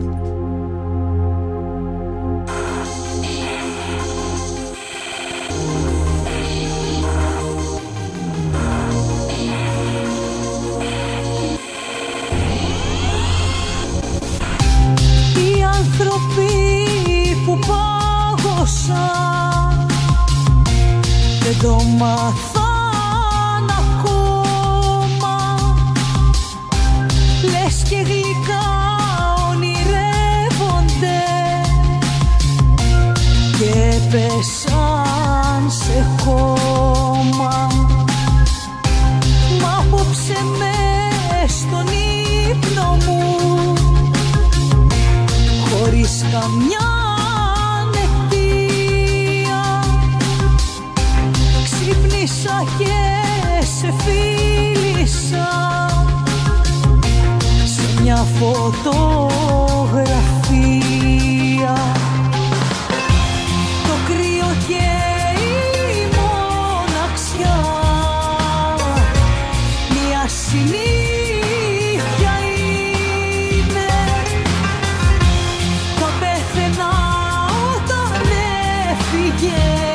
Οι άνθρωποι που πάγωσα δεν το μάθαν ακόμα. Λες και γλυκά ονειρεύονται και πέσαν σε χώμα. Μ' απόψε μες στον ύπνο μου χωρίς καμιά αιτία ξύπνησα και σε φίλησα σε μια φωτογραφία. Το κρύο και η μοναξιά μια συνήθεια είναι. Θα πέθαινα όταν έφυγες,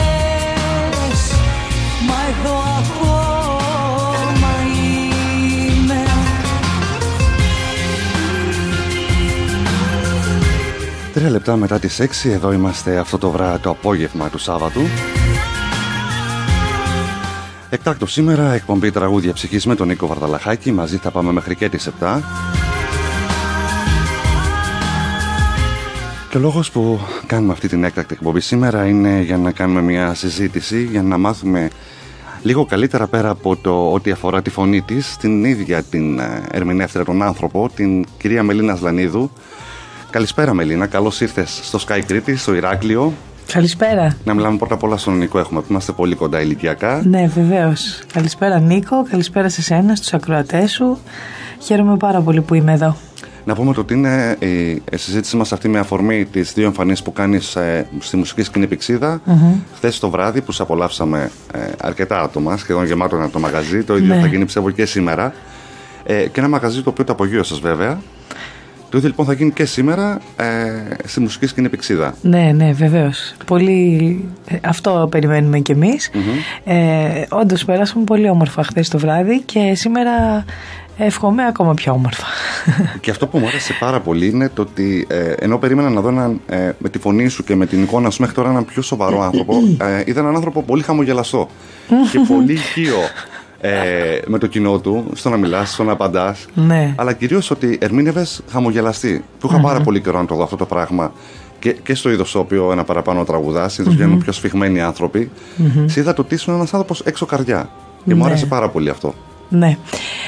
μα εδώ ακόμα είμαι. 3 λεπτά μετά τις 6, εδώ είμαστε αυτό το απόγευμα του Σάββατου. Εκτάκτο σήμερα, εκπομπή τραγούδια ψυχής με τον Νίκο Βαρδαλαχάκη. Μαζί θα πάμε μέχρι και τις 7. Και ο λόγος που κάνουμε αυτή την έκτακτη εκπομπή σήμερα είναι για να κάνουμε μια συζήτηση, για να μάθουμε λίγο καλύτερα, πέρα από το ότι αφορά τη φωνή της, την ίδια την ερμηνεύτρια, τον άνθρωπο, την κυρία Μελίνα Σλανίδου. Καλησπέρα Μελίνα, καλώς ήρθες στο Sky Κρήτη, στο Ηράκλειο. Καλησπέρα. Να μιλάμε πρώτα απ' όλα στον Νικό, έχουμε πει, είμαστε πολύ κοντά ηλικιακά. Ναι, βεβαίως. Καλησπέρα Νίκο, καλησπέρα σε σένα, στους ακροατές σου. Χαίρομαι πάρα πολύ που είμαι εδώ. Να πούμε ότι είναι η συζήτηση μας αυτή με αφορμή τις 2 εμφανίσεις που κάνεις στη μουσική σκηνή Πυξίδα. Χθες το βράδυ που σε απολαύσαμε αρκετά άτομα, σχεδόν γεμάτο ένα το μαγαζί. Το ίδιο θα γίνει πιστεύω και σήμερα. Και ένα μαγαζί το οποίο το απογείωσες βέβαια. Το ίδιο λοιπόν θα γίνει και σήμερα στη μουσική σκηνή Πυξίδα. Ναι, ναι, βεβαίως. Πολύ... Αυτό περιμένουμε κι εμείς. Όντως πέρασαμε πολύ όμορφα χθες το βράδυ και σήμερα εύχομαι ακόμα πιο όμορφα. Και αυτό που μου άρεσε πάρα πολύ είναι το ότι ενώ περίμενα να δω με τη φωνή σου και με την εικόνα σου μέχρι τώρα έναν πιο σοβαρό άνθρωπο, είδα έναν άνθρωπο πολύ χαμογελαστό και πολύ οικείο με το κοινό του, στο να μιλάς, στο να απαντάς, ναι. Αλλά κυρίως ότι ερμήνευες χαμογελαστή. Που είχα πάρα πολύ καιρό να το δω αυτό το πράγμα και στο ειδοσόπιο ένα παραπάνω τραγουδάς. Συνήθως βγαίνουν πιο σφιγμένοι άνθρωποι. Σε είδα το ότι ήσουν ένας άνθρωπος έξω καρδιά. Και μου άρεσε πάρα πολύ αυτό. Ναι.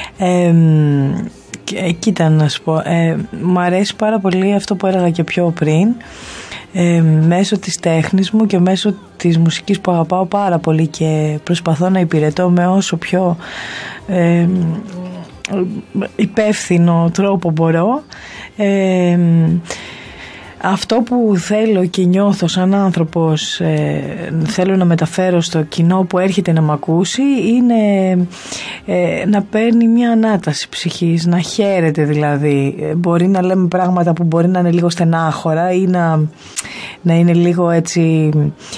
Κοίτα να σου πω, μου αρέσει πάρα πολύ αυτό που έλεγα και πιο πριν. Μέσω της τέχνης μου και μέσω της μουσικής που αγαπάω πάρα πολύ και προσπαθώ να υπηρετώ με όσο πιο υπεύθυνο τρόπο μπορώ, αυτό που θέλω και νιώθω σαν άνθρωπος, θέλω να μεταφέρω στο κοινό που έρχεται να μ' ακούσει, είναι να παίρνει μια ανάταση ψυχής, να χαίρεται δηλαδή. Μπορεί να λέμε πράγματα που μπορεί να είναι λίγο στενάχωρα ή να είναι λίγο έτσι...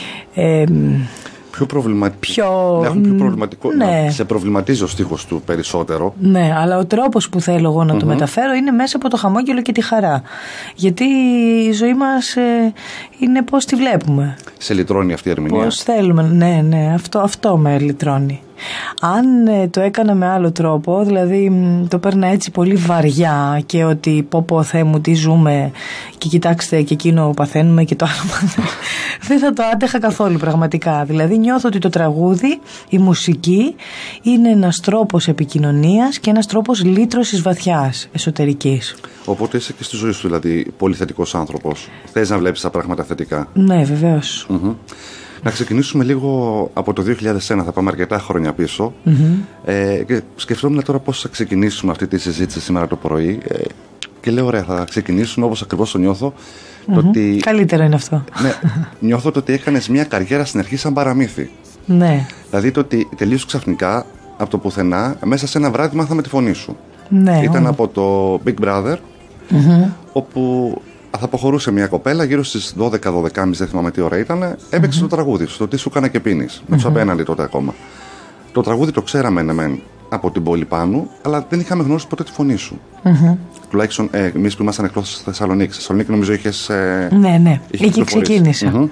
Πιο προβληματικό, ναι. Σε προβληματίζει ο στίχος του περισσότερο. Ναι, αλλά ο τρόπος που θέλω εγώ να το μεταφέρω είναι μέσα από το χαμόγελο και τη χαρά. Γιατί η ζωή μας είναι πώς τη βλέπουμε. Σε λυτρώνει αυτή η ερμηνεία. Πώς θέλουμε, ναι, αυτό με λυτρώνει. Αν το έκανα με άλλο τρόπο, δηλαδή το παίρνα έτσι πολύ βαριά και ότι πω Θεέ μου τι ζούμε και κοιτάξτε και εκείνο παθαίνουμε και το άλλο δεν θα το άντεχα καθόλου πραγματικά. Δηλαδή νιώθω ότι το τραγούδι, η μουσική είναι ένας τρόπος επικοινωνίας και ένας τρόπος λύτρωσης βαθιάς εσωτερικής. Οπότε είσαι και στη ζωή σου δηλαδή πολύ θετικός άνθρωπος. Θες να βλέπεις τα πράγματα θετικά. Ναι, βεβαίως. Να ξεκινήσουμε λίγο από το 2001, θα πάμε αρκετά χρόνια πίσω. Και σκεφτόμουν τώρα πώς θα ξεκινήσουμε αυτή τη συζήτηση σήμερα το πρωί. Και λέω, ωραία, θα ξεκινήσουμε όπως ακριβώς το νιώθω. Το ότι, καλύτερο είναι αυτό. Ναι, νιώθω το ότι έκανες μια καριέρα στην αρχή σαν παραμύθι. Ναι. Δηλαδή το ότι τελείωσε ξαφνικά από το πουθενά, μέσα σε ένα βράδυ μάθαμε τη φωνή σου. Ναι. Ήταν από το Big Brother. όπου θα αποχωρούσε μια κοπέλα γύρω στις 12-12.30, δεν θυμάμαι τι ώρα ήταν, έπαιξε το τραγούδι σου, το τι σου έκανα και πίνεις, με τους απέναντι τότε ακόμα. Το τραγούδι το ξέραμε από την πόλη πάνω, αλλά δεν είχαμε γνωρίσει ποτέ τη φωνή σου. Τουλάχιστον εμείς που ήμασταν εκτός της Θεσσαλονίκης. Θεσσαλονίκη νομίζω είχες. Ναι, εκεί ξεκίνησα.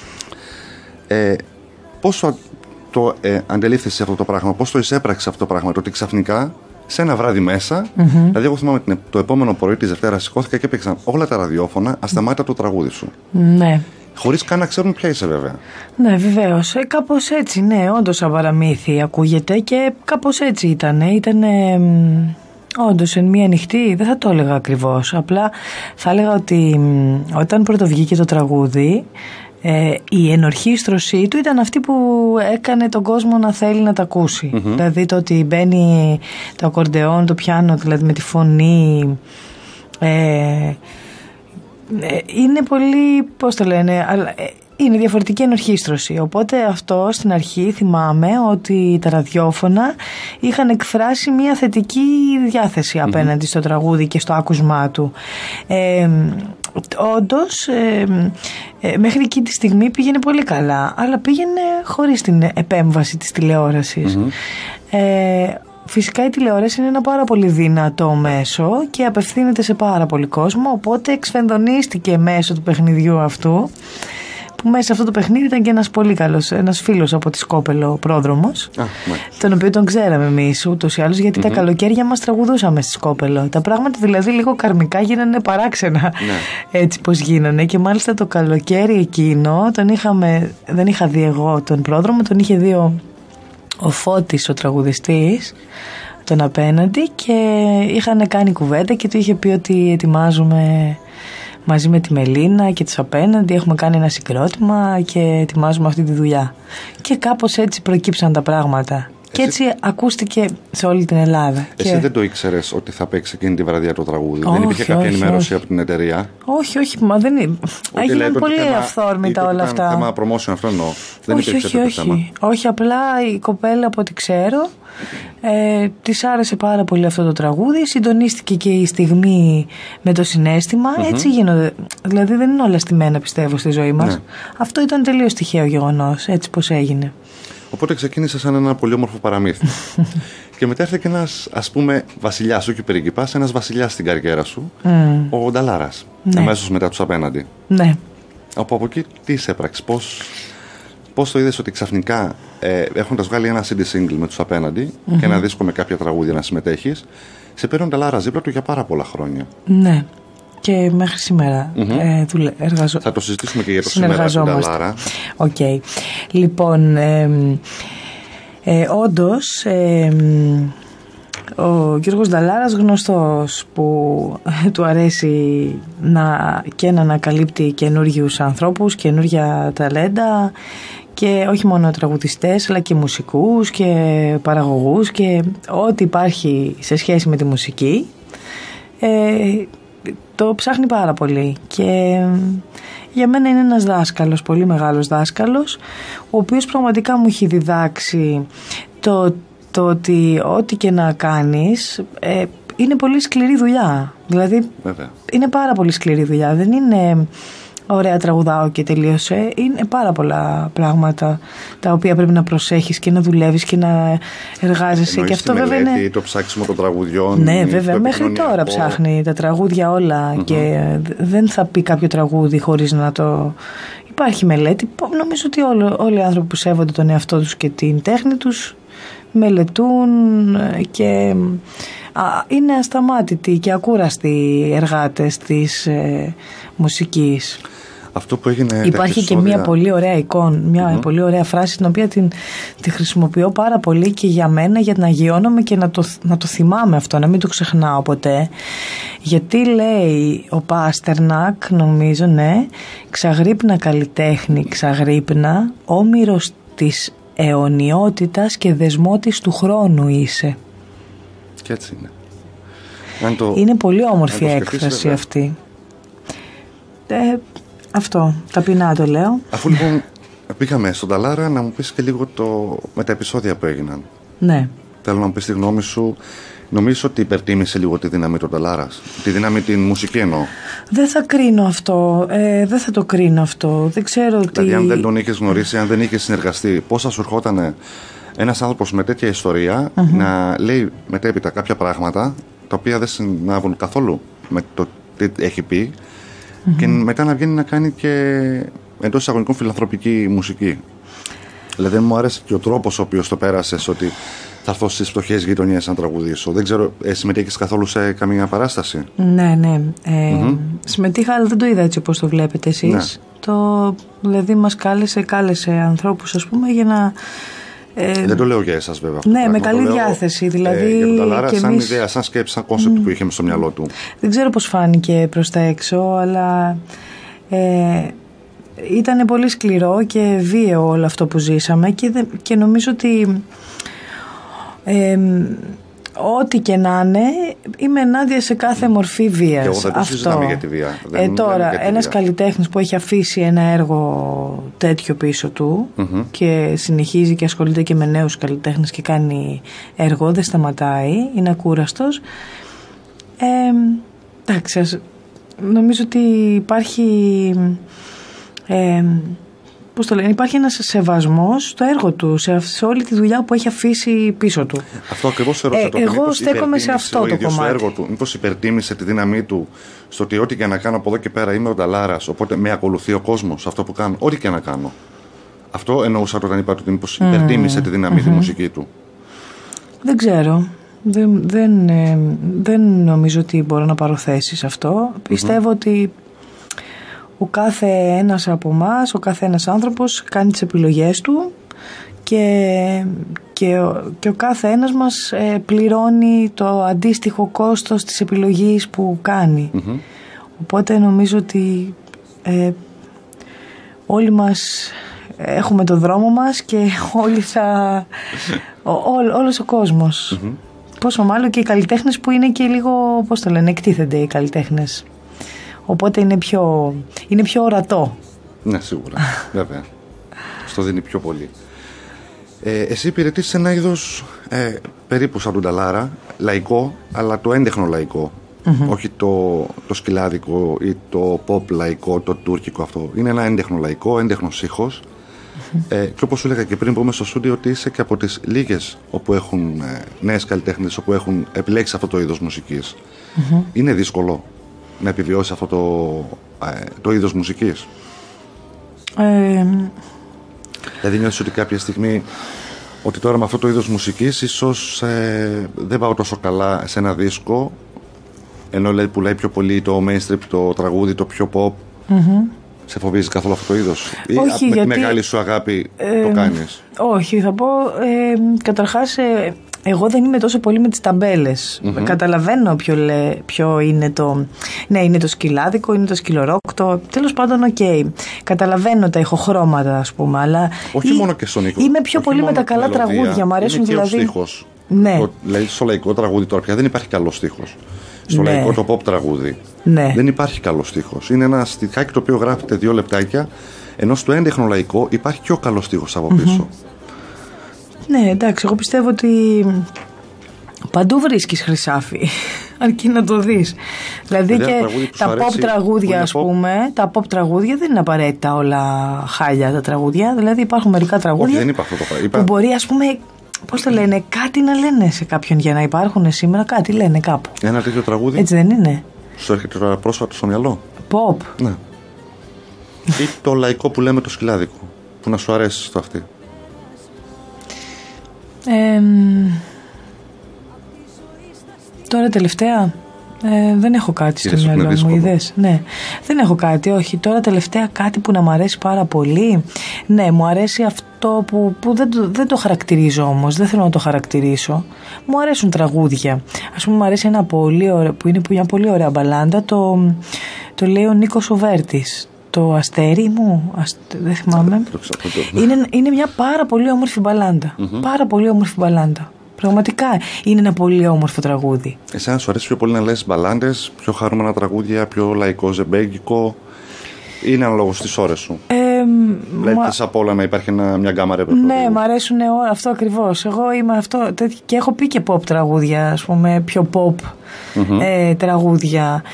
Πόσο το αντελήφθησες αυτό το πράγμα, πώς το εισέπραξες αυτό το πράγμα, το ότι ξαφνικά σε ένα βράδυ μέσα, δηλαδή εγώ θυμάμαι το επόμενο πρωί της Δευτέρας σηκώθηκα και έπαιξαν όλα τα ραδιόφωνα, ασταμάτητα το τραγούδι σου. Ναι. Χωρίς καν να ξέρουν ποια είσαι, βέβαια. Ναι, βεβαίως. Κάπως έτσι, ναι, όντως σαν παραμύθι ακούγεται και κάπως έτσι ήταν. Ήτανε όντως εν μία νυχτή, δεν θα το έλεγα ακριβώς. Απλά θα έλεγα ότι όταν πρώτο βγήκε το τραγούδι, η ενορχήστρωσή του ήταν αυτή που έκανε τον κόσμο να θέλει να τα ακούσει. Δηλαδή το ότι μπαίνει το ακορντεόν, το πιάνο, δηλαδή με τη φωνή. Είναι πολύ, πώς το λένε, είναι διαφορετική ενορχήστρωση. Οπότε αυτό στην αρχή θυμάμαι ότι τα ραδιόφωνα είχαν εκφράσει μια θετική διάθεση απέναντι στο τραγούδι και στο άκουσμά του. Όντως μέχρι εκεί τη στιγμή πήγαινε πολύ καλά, αλλά πήγαινε χωρίς την επέμβαση της τηλεόρασης. Φυσικά η τηλεόραση είναι ένα πάρα πολύ δυνατό μέσο και απευθύνεται σε πάρα πολύ κόσμο, οπότε εξφενδονίστηκε μέσω του παιχνιδιού αυτού, που μέσα σε αυτό το παιχνίδι ήταν και ένας πολύ καλός, ένας φίλος από τη Σκόπελο, πρόδρομος, τον οποίο τον ξέραμε εμείς ούτως ή άλλως, γιατί τα καλοκαίρια μας τραγουδούσαμε στη Σκόπελο. Τα πράγματα δηλαδή λίγο καρμικά γίνανε παράξενα, έτσι πως γίνανε, και μάλιστα το καλοκαίρι εκείνο δεν είχα δει εγώ τον πρόδρομο, τον είχε δει ο Φώτης, ο τραγουδιστής, τον απέναντι, και είχαν κάνει κουβέντα και του είχε πει ότι ετοιμάζουμε μαζί με τη Μελίνα και τους απέναντι, έχουμε κάνει ένα συγκρότημα και ετοιμάζουμε αυτή τη δουλειά. Και κάπως έτσι προκύψαν τα πράγματα. Και έτσι ακούστηκε σε όλη την Ελλάδα. Εσύ δεν το ήξερες ότι θα παίξει εκείνη τη βραδιά το τραγούδι? Δεν υπήρχε κάποια ενημέρωση από την εταιρεία? Όχι, μα δεν είναι. Έγιναν πολύ αυθόρμητα όλα αυτά. Θέμα promotion, αυτό εννοώ. Δεν υπήρξε τέτοιο θέμα. Όχι, απλά η κοπέλα, από ό,τι ξέρω, της άρεσε πάρα πολύ αυτό το τραγούδι. Συντονίστηκε και η στιγμή με το συναίσθημα. Έτσι γίνονται. Δηλαδή δεν είναι όλα στημένα, πιστεύω, στη ζωή μας. Αυτό ήταν τελείως τυχαίο γεγονός, έτσι πως έγινε. Οπότε ξεκίνησε σαν ένα πολύ όμορφο παραμύθι. Και μετά έρθε και ένας, ας πούμε, βασιλιάς, όχι πριγκιπάς, ένας βασιλιάς στην καριέρα σου, ο Νταλάρας. Αμέσως μετά τους απέναντι. Ναι. Από εκεί τι έπραξε, πώς το είδες ότι ξαφνικά, έχοντας βγάλει ένα CD single με τους απέναντι και ένα δίσκο με κάποια τραγούδια να συμμετέχεις, σε παίρνει ο Νταλάρας δίπλα του για πάρα πολλά χρόνια. Ναι. Και μέχρι σήμερα θα το συζητήσουμε και για το σήμερα του Νταλάρα. Οκ. Λοιπόν, όντως ο Γιώργος Νταλάρας, γνωστός που του αρέσει να ανακαλύπτει καινούργιους ανθρώπους, καινούργια ταλέντα, και όχι μόνο τραγουδιστές αλλά και μουσικούς και παραγωγούς και ό,τι υπάρχει σε σχέση με τη μουσική, το ψάχνει πάρα πολύ. Και για μένα είναι ένας δάσκαλος, πολύ μεγάλος δάσκαλος, ο οποίος πραγματικά μου έχει διδάξει το ότι ό,τι και να κάνεις είναι πολύ σκληρή δουλειά. Δηλαδή είναι πάρα πολύ σκληρή δουλειά. Δεν είναι ωραία τραγουδάω και τελείωσε. Είναι πάρα πολλά πράγματα τα οποία πρέπει να προσέχεις και να δουλεύεις και να εργάζεσαι. Και αυτό βέβαια είναι το ψάξιμο των τραγουδιών. Ναι, βέβαια, μέχρι τώρα ψάχνει τα τραγούδια όλα και δεν θα πει κάποιο τραγούδι χωρίς να το... Υπάρχει μελέτη. Νομίζω ότι όλοι οι άνθρωποι που σέβονται τον εαυτό τους και την τέχνη τους μελετούν και είναι ασταμάτητοι και ακούραστοι εργάτες της μουσικής. Αυτό που έγινε. Υπάρχει και μια πολύ ωραία εικόνα, μια πολύ ωραία φράση, την οποία τη χρησιμοποιώ πάρα πολύ και για μένα, για να αγιώνομαι και να το θυμάμαι αυτό, να μην το ξεχνάω ποτέ. Γιατί λέει ο Πάστερνακ, νομίζω, ξαγρύπνα καλλιτέχνη, ξαγρύπνα, όμηρος της αιωνιότητας και δεσμότης του χρόνου είσαι. Και έτσι είναι. Είναι πολύ όμορφη έκφραση αυτή. Αυτό, ταπεινά το λέω. Αφού λοιπόν πήγαμε στον Νταλάρα, να μου πεις και λίγο με τα επεισόδια που έγιναν. Ναι. θέλω να μου πεις τη γνώμη σου. Νομίζω ότι υπερτίμησε λίγο τη δύναμη του Νταλάρας. Τη δύναμη την μουσική εννοώ. Δεν θα κρίνω αυτό. Δεν θα το κρίνω αυτό. Δεν ξέρω τι. Δηλαδή, αν δεν τον είχες γνωρίσει, αν δεν είχες συνεργαστεί, πώς θα σου ερχόταν ένας άνθρωπος με τέτοια ιστορία να λέει μετέπειτα κάποια πράγματα τα οποία δεν συνάδουν καθόλου με το τι έχει πει και μετά να βγαίνει να κάνει και εντός εισαγωγικών φιλανθρωπική μουσική. Δηλαδή, μου άρεσε και ο τρόπος ο οποίος το πέρασες, ότι θα έρθω στις φτωχές γειτονιές να τραγουδήσω. Δεν ξέρω, συμμετείχες καθόλου σε καμία παράσταση? Ναι. Συμμετείχα, αλλά δεν το είδα έτσι όπως το βλέπετε εσείς. Ναι. Δηλαδή μας κάλεσε ανθρώπους, ας πούμε, για να... δεν το λέω για εσάς βέβαια. Ναι, με καλή διάθεση. Δηλαδή, για τον Νταλάρα, και σαν εμείς... ιδέα, σαν σκέψη, σαν κόνσεπτ που είχε στο μυαλό του. Δεν ξέρω πώς φάνηκε προς τα έξω, αλλά ήταν πολύ σκληρό και βίαιο όλο αυτό που ζήσαμε και νομίζω ότι ό,τι και να είναι, είμαι ενάντια σε κάθε μορφή βίας. Και εγώ δεν το συζητάμε για τη βία. Τώρα, ένας καλλιτέχνης που έχει αφήσει ένα έργο τέτοιο πίσω του και συνεχίζει και ασχολείται και με νέους καλλιτέχνες και κάνει έργο, δεν σταματάει, είναι ακούραστος. Εντάξει, νομίζω ότι υπάρχει... πώς το λένε, υπάρχει ένας σεβασμός στο έργο του, σε όλη τη δουλειά που έχει αφήσει πίσω του. Αυτό ακριβώς ερώτησα. Εγώ στέκομαι σε αυτό το κομμάτι. Στο έργο του, μήπως υπερτίμησε τη δύναμή του στο ότι ό,τι και να κάνω από εδώ και πέρα είμαι ο Νταλάρας, οπότε με ακολουθεί ο κόσμος αυτό που κάνω, ό,τι και να κάνω. Αυτό εννοούσα όταν είπα ότι μήπως υπερτίμησε τη δύναμη τη μουσική του. Δεν ξέρω. Δεν νομίζω ότι μπορώ να πάρω θέση σε αυτό. Πιστεύω ότι ο κάθε ένας από εμάς, ο κάθε ένας άνθρωπος κάνει τις επιλογές του και ο κάθε ένας μας πληρώνει το αντίστοιχο κόστος της επιλογής που κάνει. Οπότε νομίζω ότι όλοι μας έχουμε το δρόμο μας και όλοι όλος ο κόσμος. Πόσο μάλλον και οι καλλιτέχνες που είναι και λίγο, πώς το λένε, εκτίθενται οι καλλιτέχνες. Οπότε είναι πιο ορατό. Ναι, σίγουρα. Βέβαια. Στο δίνει πιο πολύ. Εσύ υπηρετείς ένα είδος περίπου σαν τον Νταλάρα, λαϊκό, αλλά το έντεχνο λαϊκό. Όχι το σκυλάδικο ή το pop λαϊκό, το τουρκικό αυτό. Είναι ένα έντεχνο λαϊκό, έντεχνος ήχος. Και όπως σου έλεγα και πριν πούμε στο στούντιο, ότι είσαι και από τις λίγες όπου έχουν νέες καλλιτέχνες, όπου έχουν επιλέξει αυτό το είδος μουσικής. Είναι δύσκολο να επιβιώσει αυτό το είδος μουσικής? Δηλαδή νιώθεις ότι κάποια στιγμή ότι τώρα με αυτό το είδος μουσικής ίσως δεν πάω τόσο καλά σε ένα δίσκο, ενώ λέει, πουλάει πιο πολύ το mainstream, το τραγούδι, το πιο pop? Σε φοβίζει καθόλου αυτό το είδος? Όχι, ή με γιατί... τη μεγάλη σου αγάπη το κάνεις? Όχι, θα πω καταρχάς εγώ δεν είμαι τόσο πολύ με τις ταμπέλες. Καταλαβαίνω ποιο είναι το... Ναι, είναι το σκυλάδικο, είναι το σκυλορόκτο. Τέλος πάντων, οκ. Καταλαβαίνω τα ηχοχρώματα, ας πούμε, αλλά... Όχι μόνο και στον ήχο. Είμαι πιο πολύ με τα καλά τραγούδια. Μ' αρέσουν είναι δηλαδή... Και ο στίχος. Ναι. Δηλαδή στο λαϊκό τραγούδι τώρα πια δεν υπάρχει καλός στίχος. Στο λαϊκό το pop τραγούδι δεν υπάρχει καλός στίχος. Είναι ένα στιχάκι το οποίο γράφεται 2 λεπτάκια, ενώ στο έντεχνο λαϊκό υπάρχει και ο καλός στίχος από πίσω. Ναι, εντάξει, εγώ πιστεύω ότι παντού βρίσκεις χρυσάφι, αρκεί να το δεις. Δηλαδή και τα pop τραγούδια, ας πούμε, τα pop τραγούδια δεν είναι απαραίτητα όλα χάλια τα τραγούδια. Δηλαδή υπάρχουν μερικά τραγούδια που μπορεί, ας πούμε, πώς το λένε, κάτι να λένε σε κάποιον για να υπάρχουν σήμερα, κάτι λένε κάπου. Ένα τέτοιο τραγούδι. Έτσι δεν είναι? Σου έρχεται τώρα πρόσφατα στο μυαλό? Pop. Ναι. Ή το λαϊκό που λέμε το σκυλάδικο, που να σου αρέσει στο αυτή? Τώρα τελευταία δεν έχω κάτι στο μυαλό μου, είδες? Ναι, δεν έχω κάτι, όχι. Τώρα τελευταία κάτι που να μου αρέσει πάρα πολύ. Ναι, μου αρέσει αυτό που δεν το χαρακτηρίζω όμως, δεν θέλω να το χαρακτηρίσω. Μου αρέσουν τραγούδια. Ας πούμε, μου αρέσει ένα πολύ ωραίο, που είναι μια πολύ ωραία μπαλάντα, το λέει ο Νίκος ο Βέρτης. Το αστέρι μου, δεν θυμάμαι. Είναι μια πάρα πολύ όμορφη μπαλάντα. Πάρα πολύ όμορφη μπαλάντα. Πραγματικά είναι ένα πολύ όμορφο τραγούδι. Εσένα σου αρέσει πιο πολύ να λες μπαλάντες, πιο χαρούμενα τραγούδια, πιο λαϊκό, ζεμπέγκικο? Είναι αναλόγως στις ώρες σου? Βλέπεις από όλα να υπάρχει μια γκάμα ρεπερτορίου. Ναι, μ' αρέσουν όλα, αυτό ακριβώς. Εγώ είμαι αυτό και έχω πει και pop τραγούδια, ας πούμε, πιο pop τραγούδια.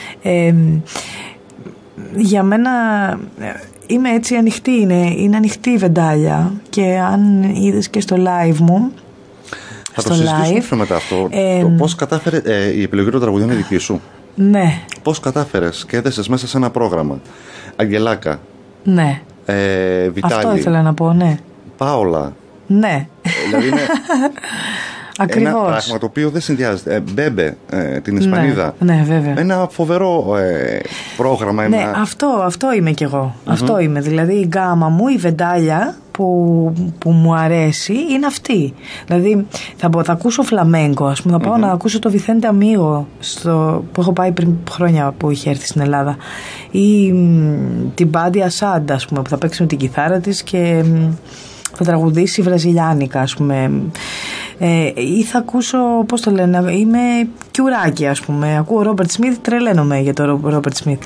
Για μένα είμαι έτσι ανοιχτή, είναι ανοιχτή η βεντάλια, και αν είδες και στο live μου, θα το συζητήσουμε μετά αυτό. Το πώς κατάφερε, η επιλογή των τραγουδιών είναι δική σου. Ναι. Πώς κατάφερες και έδεσες μέσα σε ένα πρόγραμμα Αγγελάκα, ναι, Βιτάλη, αυτό ήθελα να πω, ναι, Πάολα, ναι. δηλαδή είναι ακριβώς. Ένα πράγμα το οποίο δεν συνδυάζεται. Μπέμπε, την Ισπανίδα. Ναι, βέβαια. Ένα φοβερό πρόγραμμα. Ναι, αυτό είμαι κι εγώ. Αυτό είμαι. Δηλαδή η γκάμα μου, η βεντάλια που μου αρέσει είναι αυτή. Δηλαδή θα ακούσω φλαμέγκο, ας πούμε, θα πάω να ακούσω το Βιθέντε Αμίγο που έχω πάει πριν χρόνια που είχε έρθει στην Ελλάδα, ή την Μπάντι Ασάντα, ας πούμε, που θα παίξει με την κιθάρα της και θα τραγουδήσει βραζιλιάνικα, ας πούμε, ή θα ακούσω, πώς το λένε, είμαι κιουράκι, ας πούμε, ακούω Ρόμπερτ Σμιθ, τρελαίνομαι για το Ρόμπερτ Σμιθ,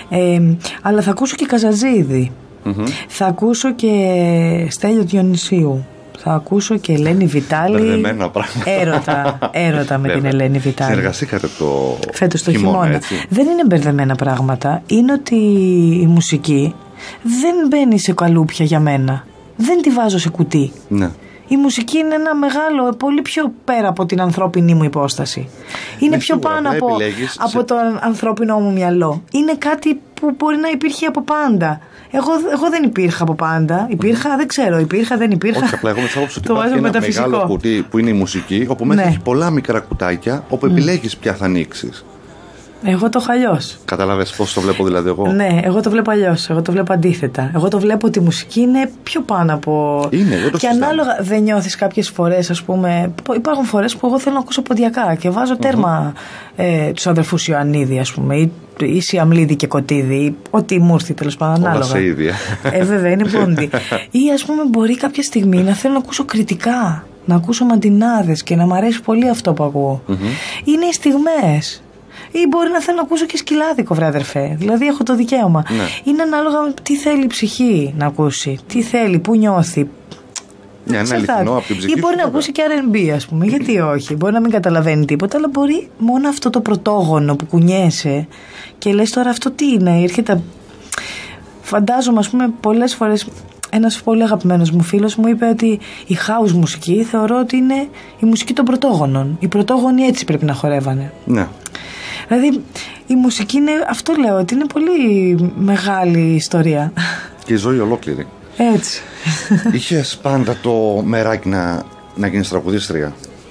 αλλά θα ακούσω και Καζατζίδη, θα ακούσω και Στέλιο Διονυσίου, θα ακούσω και Ελένη Βιτάλη. Μπερδεμένα πράγματα. Έρωτα με την Ελένη Βιτάλη. Συνεργαστήκατε φέτος το χειμώνα. Δεν είναι μπερδεμένα πράγματα. Είναι ότι η μουσική δεν μπαίνει σε καλούπια για μένα. Δεν τη βάζω σε κουτί. Ναι. Η μουσική είναι ένα μεγάλο, πολύ πιο πέρα από την ανθρώπινη μου υπόσταση. Είναι πιο πάνω από το ανθρώπινο μου μυαλό. Είναι κάτι που μπορεί να υπήρχε από πάντα. Εγώ δεν υπήρχα από πάντα. Υπήρχα, δεν ξέρω, δεν υπήρχα. Όχι, απλά εγώ με τις άποψη ότι υπάρχει ένα μεγάλο κουτί που είναι η μουσική, όπου μέσα έχει πολλά μικρά κουτάκια, όπου επιλέγεις ποια θα ανοίξεις. Εγώ το έχω αλλιώς. Κατάλαβες πώς το βλέπω δηλαδή εγώ? Ναι, εγώ το βλέπω αλλιώς. Εγώ το βλέπω αντίθετα. Εγώ το βλέπω ότι η μουσική είναι πιο πάνω από. Είναι, εγώ το και ανάλογα δεν νιώθεις κάποιες φορές, ας πούμε. Υπάρχουν φορές που εγώ θέλω να ακούσω ποντιακά και βάζω τέρμα τους αδερφούς Ιωαννίδη, ας πούμε, ή Σιαμλίδη και Κωτίδη, ή ό,τι μου έρθει τέλος πάντων. Ανάλογα. Όλα σε ίδια. Βέβαια, είναι πόντι. Ή ας πούμε, μπορεί κάποια στιγμή να θέλω να ακούσω κριτικά, να ακούσω μαντινάδες και να μ' αρέσει πολύ αυτό που ακούω. Είναι οι στιγμές. Ή μπορεί να θέλω να ακούσω και σκυλάδικο, βρε αδερφέ. Δηλαδή έχω το δικαίωμα. Ναι. Είναι ανάλογα με τι θέλει η ψυχή να ακούσει, τι θέλει, πού νιώθει. Ένα αληθινό από την ψυχή. Ή μπορεί να ακούσει και R&B, ας πούμε. Γιατί όχι. Μπορεί να μην καταλαβαίνει τίποτα, αλλά μπορεί μόνο αυτό το πρωτόγονο που κουνιέσαι και λες τώρα αυτό τι είναι. Έρχεται. Φαντάζομαι, ας πούμε, πολλές φορές. Ένας πολύ αγαπημένος μου φίλος μου είπε ότι η house μουσική θεωρώ ότι είναι η μουσική των πρωτόγονων. Οι πρωτόγονοι έτσι πρέπει να χορεύανε. Ναι. Δηλαδή η μουσική είναι, αυτό λέω, ότι είναι πολύ μεγάλη ιστορία. Και η ζωή ολόκληρη. Έτσι. Είχες πάντα το μεράκι να γίνεις τραγουδίστρια?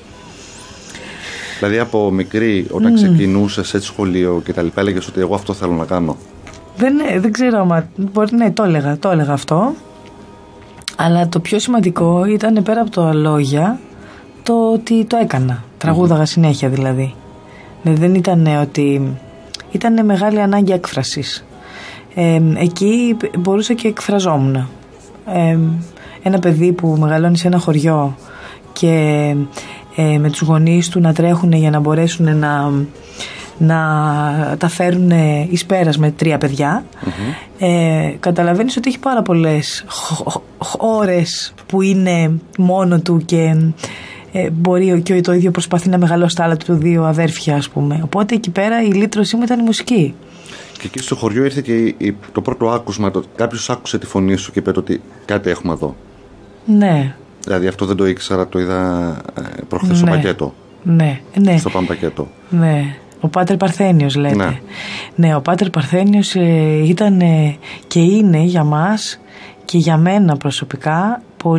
Δηλαδή από μικρή, όταν ξεκινούσες έτσι σχολείο και τα λοιπά, έλεγες ότι εγώ αυτό θέλω να κάνω? Δεν ξέρω, ναι, το έλεγα αυτό. Αλλά το πιο σημαντικό ήταν, πέρα από τα λόγια, το ότι το έκανα. Τραγούδαγα συνέχεια δηλαδή. Δεν ήταν ότι. Ήταν μεγάλη ανάγκη έκφρασης. Εκεί μπορούσα και εκφραζόμουν. Ένα παιδί που μεγαλώνει σε ένα χωριό και με τους γονείς του να τρέχουν για να μπορέσουν να τα φέρουν εις πέρας με 3 παιδιά, καταλαβαίνεις ότι έχει πάρα πολλές ώρες που είναι μόνο του και μπορεί και το ίδιο προσπαθεί να μεγαλώσει τα άλλα του 2 αδέρφια, ας πούμε. Οπότε εκεί πέρα η λύτρωσή μου ήταν η μουσική. Και εκεί στο χωριό ήρθε και το πρώτο άκουσμα, κάποιος άκουσε τη φωνή σου και είπε ότι κάτι έχουμε εδώ. Ναι. Δηλαδή αυτό δεν το ήξερα, το είδα προχθές στο πακέτο. Ναι. Στο πακέτο. Ναι. Ο Πάτερ Παρθένιος λέτε. Ναι, ο Πάτερ Παρθένιος ήταν και είναι για μας και για μένα προσωπικά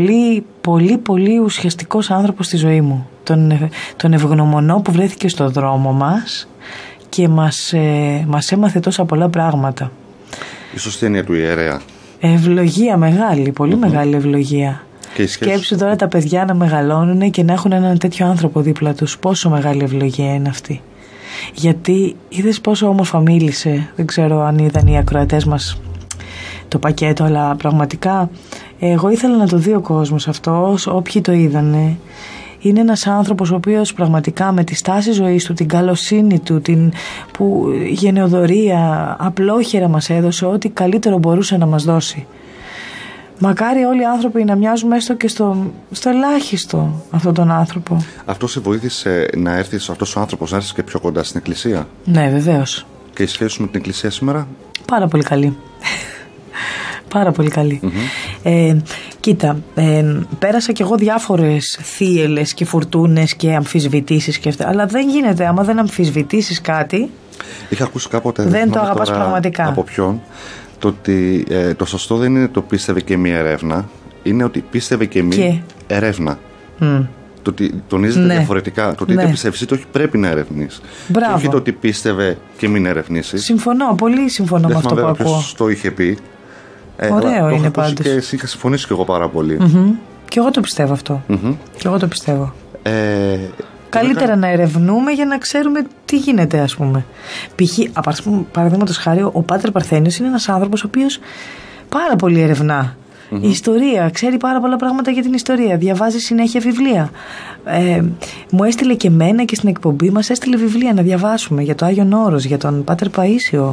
πολύ ουσιαστικός άνθρωπος στη ζωή μου. Τον ευγνωμονώ που βρέθηκε στο δρόμο μας και μας έμαθε τόσα πολλά πράγματα. Η σωστή έννοια του ιερέα. Ευλογία μεγάλη, πολύ μεγάλη ευλογία. Σκέψου τώρα τα παιδιά να μεγαλώνουν και να έχουν έναν τέτοιο άνθρωπο δίπλα τους. Πόσο μεγάλη ευλογία είναι αυτή. Γιατί είδες πόσο όμορφα μίλησε. Δεν ξέρω αν είδαν οι ακροατές μας το πακέτο, αλλά πραγματικά εγώ ήθελα να το δει ο κόσμος αυτό, όποιοι το είδανε. Είναι ένας άνθρωπος ο οποίος πραγματικά με τη στάση ζωής του, την καλοσύνη του, που γενεοδορία, απλόχερα μας έδωσε ό,τι καλύτερο μπορούσε να μας δώσει. Μακάρι όλοι οι άνθρωποι να μοιάζουν έστω και στο ελάχιστο αυτόν τον άνθρωπο. Αυτό σε βοήθησε να έρθεις, αυτός ο άνθρωπος να έρθεις και πιο κοντά στην εκκλησία? Ναι, βεβαίως. Και η σχέση σου με την εκκλησία σήμερα? Πάρα πολύ καλή. Πάρα πολύ καλή. Κοίτα, πέρασα κι εγώ διάφορες θύελλες και φουρτούνες και αμφισβητήσεις και αυτά. Αλλά δεν γίνεται, άμα δεν αμφισβητήσεις κάτι. Είχα ακούσει κάποτε, δεν το αγαπάς πραγματικά. Από ποιον? Το ότι το σωστό δεν είναι το πίστευε και μία ερεύνα, είναι ότι πίστευε και μία ερεύνα. Το ότι τονίζεται διαφορετικά. Το ότι είτε πιστεύεις είτε όχι, πρέπει να ερευνείς. Και όχι το ότι πίστευε και μην ερευνήσεις. Συμφωνώ, πολύ συμφωνώ με αυτό που ακούω. Ποιος το είχε πει. Ωραίο είναι πάντως. Και εσύ είχα συμφωνήσει και εγώ πάρα πολύ. Και εγώ το πιστεύω αυτό. Και εγώ το πιστεύω. Καλύτερα να ερευνούμε για να ξέρουμε τι γίνεται, ας πούμε. Π.χ. παραδείγματος χάρη, ο Πάτερ Παρθένιος είναι ένας άνθρωπος ο οποίος πάρα πολύ ερευνά. Η ιστορία, ξέρει πάρα πολλά πράγματα για την ιστορία. Διαβάζει συνέχεια βιβλία. Μου έστειλε και εμένα και στην εκπομπή μας έστειλε βιβλία να διαβάσουμε για το Άγιον Όρος, για τον Πάτερ Παΐσιο.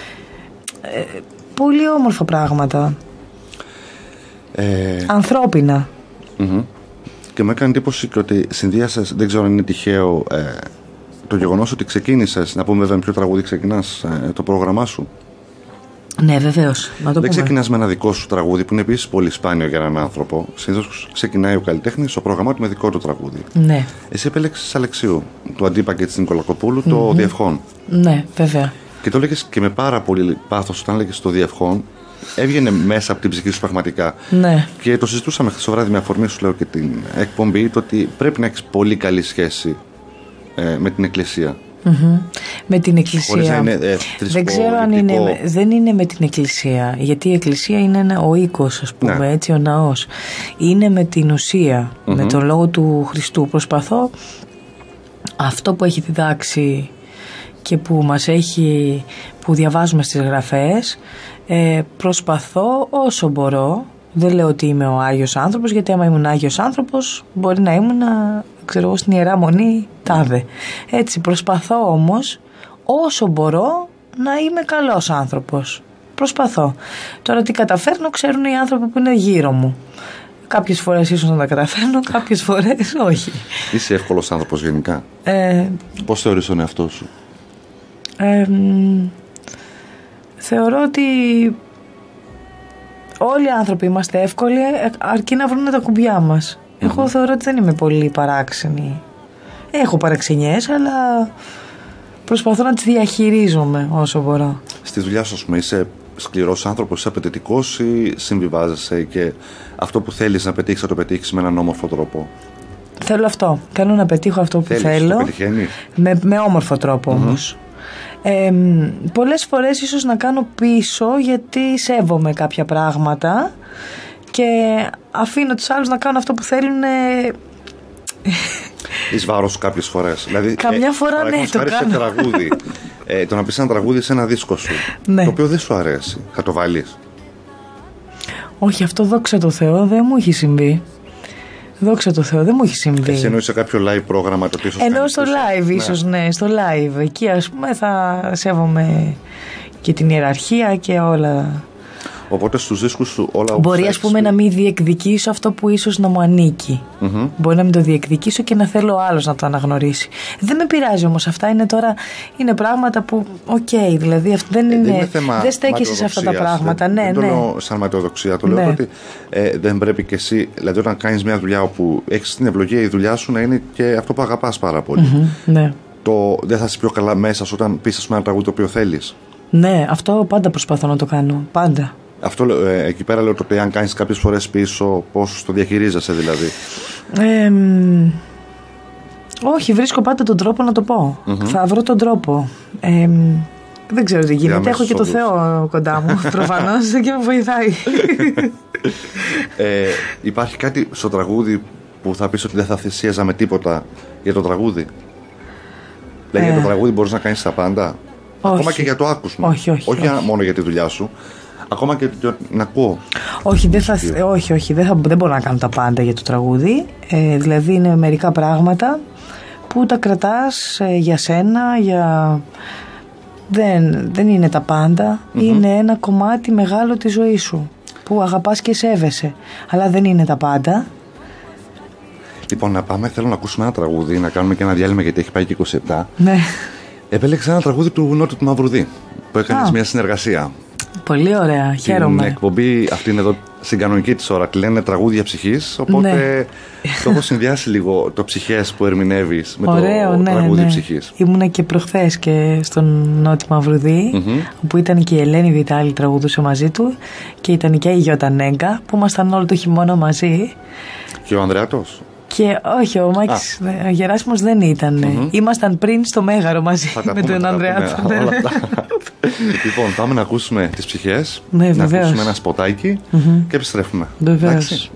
Πολύ όμορφα πράγματα. Ανθρώπινα. Και μου έκανε εντύπωση και ότι συνδύασες, δεν ξέρω αν είναι τυχαίο, το γεγονός ότι ξεκίνησες, να πούμε βέβαια με ποιο τραγούδι ξεκινάς το πρόγραμμά σου. Ναι, βεβαίως. Δεν ξεκινάς με ένα δικό σου τραγούδι που είναι επίσης πολύ σπάνιο για έναν άνθρωπο. Συνήθως ξεκινάει ο καλλιτέχνης το πρόγραμμά του με δικό του τραγούδι. Ναι. Εσύ επέλεξες Αλεξίου, του Αντίπα και της Νικολακοπούλου, το Διευχών. Ναι, βέβαια. Και το έλεγες και με πάρα πολύ πάθος όταν έλεγες το Διευχών. Έβγαινε μέσα από την ψυχή σου πραγματικά. Ναι. Και το συζητούσαμε χθες το βράδυ με αφορμή σου, λέω, και την εκπομπή, το ότι πρέπει να έχεις πολύ καλή σχέση με την Εκκλησία. Με την Εκκλησία. Να είναι, δεν ξέρω αν δεν είναι με την Εκκλησία. Γιατί η Εκκλησία είναι ο οίκος, ας πούμε, έτσι, ο ναός. Είναι με την ουσία, με τον λόγο του Χριστού. Προσπαθώ αυτό που έχει διδάξει και που μας έχει, που διαβάζουμε στις γραφές, προσπαθώ όσο μπορώ. Δεν λέω ότι είμαι ο Άγιος άνθρωπος, γιατί άμα ήμουν Άγιος άνθρωπος μπορεί να ήμουν, ξέρω εγώ, στην Ιερά Μονή τάδε. Έτσι προσπαθώ όμως όσο μπορώ να είμαι καλός άνθρωπος. Προσπαθώ. Τώρα τι καταφέρνω ξέρουν οι άνθρωποι που είναι γύρω μου. Κάποιες φορές ίσως να τα καταφέρνω, κάποιες φορές όχι. Είσαι εύκολος άνθρωπος γενικά? Πώς θεωρείς τον εαυτό σου? Θεωρώ ότι όλοι οι άνθρωποι είμαστε εύκολοι, αρκεί να βρουν τα κουμπιά μας. Εγώ θεωρώ ότι δεν είμαι πολύ παράξενη. Έχω παραξενιές, αλλά προσπαθώ να τις διαχειρίζομαι όσο μπορώ. Στη δουλειά σου, ας πούμε, είσαι σκληρός άνθρωπος, είσαι απαιτητικός ή συμβιβάζεσαι και αυτό που θέλεις να πετύχεις θα το πετύχεις με έναν όμορφο τρόπο? Θέλω αυτό. Θέλω να πετύχω αυτό που θέλω. Το πετυχαίνεις? Με όμορφο τρόπο όμως. Πολλές φορές ίσως να κάνω πίσω γιατί σέβομαι κάποια πράγματα και αφήνω τους άλλους να κάνουν αυτό που θέλουν. Εις βάρος κάποιες φορές. Δηλαδή, καμιά φορά ναι, το κάνω. Τραγούδι, το να πεις ένα τραγούδι σε ένα δίσκο σου, ναι, το οποίο δεν σου αρέσει, θα το βάλεις? Όχι, αυτό δόξα τω Θεώ δεν μου έχει συμβεί. Δόξα τω Θεώ, δεν μου έχει συμβεί. Εσύ εννοείς σε κάποιο live πρόγραμμα το οποίο ίσως εννοώ στο live, ίσως ναι, στο live. Εκεί ας πούμε θα σέβομαι και την ιεραρχία και όλα. Οπότε στους δίσκους σου όλα. Μπορεί ας πούμε να μην διεκδικήσω αυτό που ίσως να μου ανήκει. Μπορεί να μην το διεκδικήσω και να θέλω ο άλλος να το αναγνωρίσει. Δεν με πειράζει όμως, αυτά είναι τώρα, είναι πράγματα που δηλαδή δεν είναι θέμα, δεν στέκεσαι σε αυτά τα πράγματα. Δεν το λέω σαν ματαιοδοξία, το λέω ότι δεν πρέπει και εσύ, δηλαδή όταν κάνεις μια δουλειά όπου έχεις την ευλογία η δουλειά σου να είναι και αυτό που αγαπάς πάρα πολύ. Ναι. Δεν θα είσαι πιο καλά μέσα σου όταν πεις ένα τραγούδι το οποίο θέλεις? Ναι, αυτό πάντα προσπαθώ να το κάνω. Πάντα. Αυτό εκεί πέρα λέω, το ότι αν κάνεις κάποιες φορές πίσω, πώς το διαχειρίζεσαι δηλαδή? Όχι, βρίσκω πάντα τον τρόπο να το πω. Θα βρω τον τρόπο. Δεν ξέρω τι γίνεται. Έχω και το Θεό κοντά μου προφανώς και με βοηθάει. Υπάρχει κάτι στο τραγούδι που θα πεις ότι δεν θα θυσίαζα με τίποτα για το τραγούδι? Δηλαδή για το τραγούδι μπορείς να κάνεις τα πάντα? Όχι. Ακόμα και για το άκουσμα? Όχι. Μόνο για τη δουλειά σου, ακόμα και να ακούω. Όχι, δεν μπορώ να κάνω τα πάντα για το τραγούδι. Δηλαδή είναι μερικά πράγματα που τα κρατάς για σένα, δεν είναι τα πάντα. Είναι ένα κομμάτι μεγάλο της ζωής σου που αγαπάς και σέβεσαι. Αλλά δεν είναι τα πάντα. Λοιπόν, να πάμε. Θέλω να ακούσουμε ένα τραγούδι, να κάνουμε και ένα διάλειμμα γιατί έχει πάει και 27. Ναι. Επέλεξα ένα τραγούδι του Νότου του Μαυρουδί που έκανες μια συνεργασία. Πολύ ωραία, χαίρομαι. Την εκπομπή αυτή είναι εδώ στην κανονική της ώρα, τη λένε τραγούδια ψυχής. Οπότε ναι. Το έχω συνδυάσει λίγο το ψυχές που ερμηνεύεις με ωραίο, το τραγούδι ναι. ψυχής. Ήμουνα και προχθές και στον Νότιο Μαυρουδί, όπου ήταν και η Ελένη Βιτάλη τραγουδούσε μαζί του και ήταν και η Γιώτα Νέγκα που ήμασταν όλο το χειμώνα μαζί. Και ο Ανδρεάτος. Και όχι, ο Μάκης ο Γεράσιμος δεν ήταν. Ήμασταν πριν στο Μέγαρο μαζί με τον Ανδρεάτο. Λοιπόν, πάμε να ακούσουμε τις ψυχές, ναι, να ακούσουμε ένα σποτάκι και επιστρέφουμε. Βεβαίως.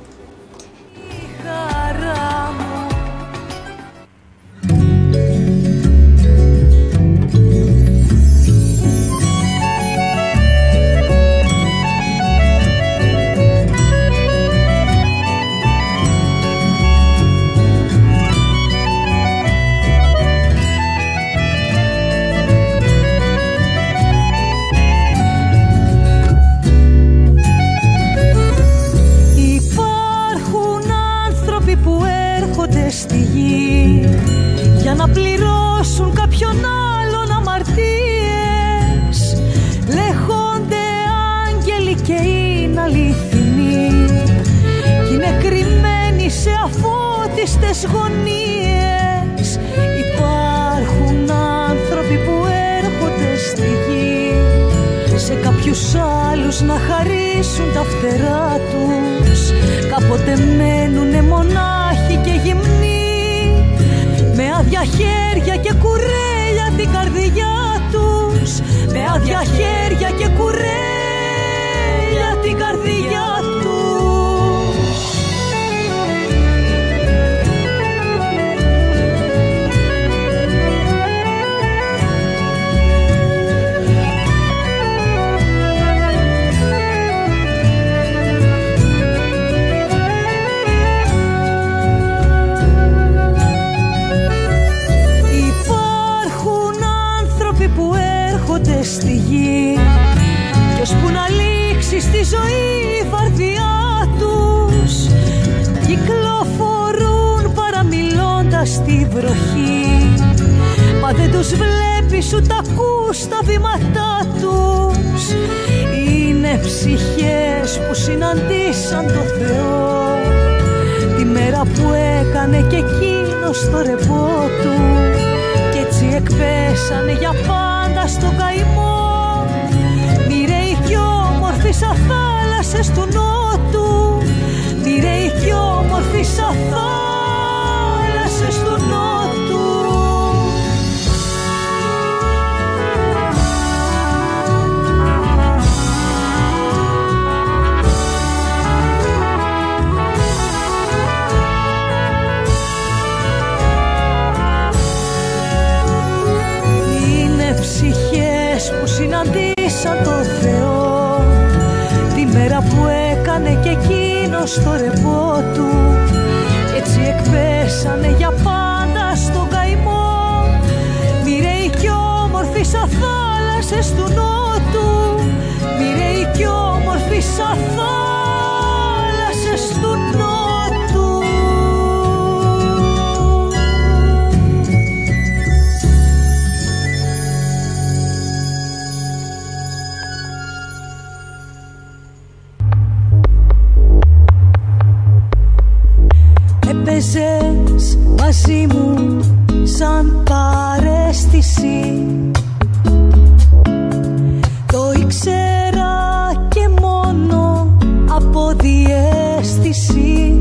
Γωνίες υπάρχουν άνθρωποι που έρχονται στη γη σε κάποιους άλλους να χαρίσουν τα φτερά τους. Κάποτε μένουνε μονάχοι και γυμνοί με άδεια χέρια και κουρέλια την καρδιά τους, με άδεια χέρια και κουρέλια την καρδιά τους. Στη γη κι ώσπου να λήξει στη ζωή η βαρδιά τους κυκλοφορούν παραμιλώντας στη βροχή, μα δεν τους βλέπεις ούτε ακούς τα βήματά τους. Είναι ψυχές που συναντήσαν το Θεό τη μέρα που έκανε και εκείνος το ρεπό του κι έτσι εκπέσανε για πάντα στον καημό. Μοιραίοι κι όμορφοι σαν θάλασσες του Νότου, μοιραίοι κι όμορφοι σαν θάλασσες του Νότου. Ψυχές που συναντήσαν το Θεό τη μέρα που έκανε και εκείνος το ρεπό του, έτσι εκπέσανε για πάντα στον καημό. Μοιραίοι κι όμορφοι σαν θάλασσες του Νότου, μοιραίοι κι όμορφοι σαν θάλασσες του Νότου. Έπαιζες μαζί μου σαν παρέστηση, το ήξερα και μόνο από διαίσθηση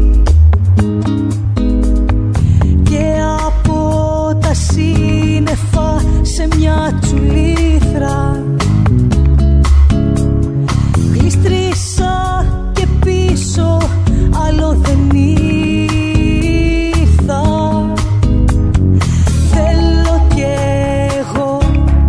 και από τα σύννεφα σε μια τσουλήθρα γλιστρήσα και πίσω άλλο δεν ήρθα. Θέλω κι εγώ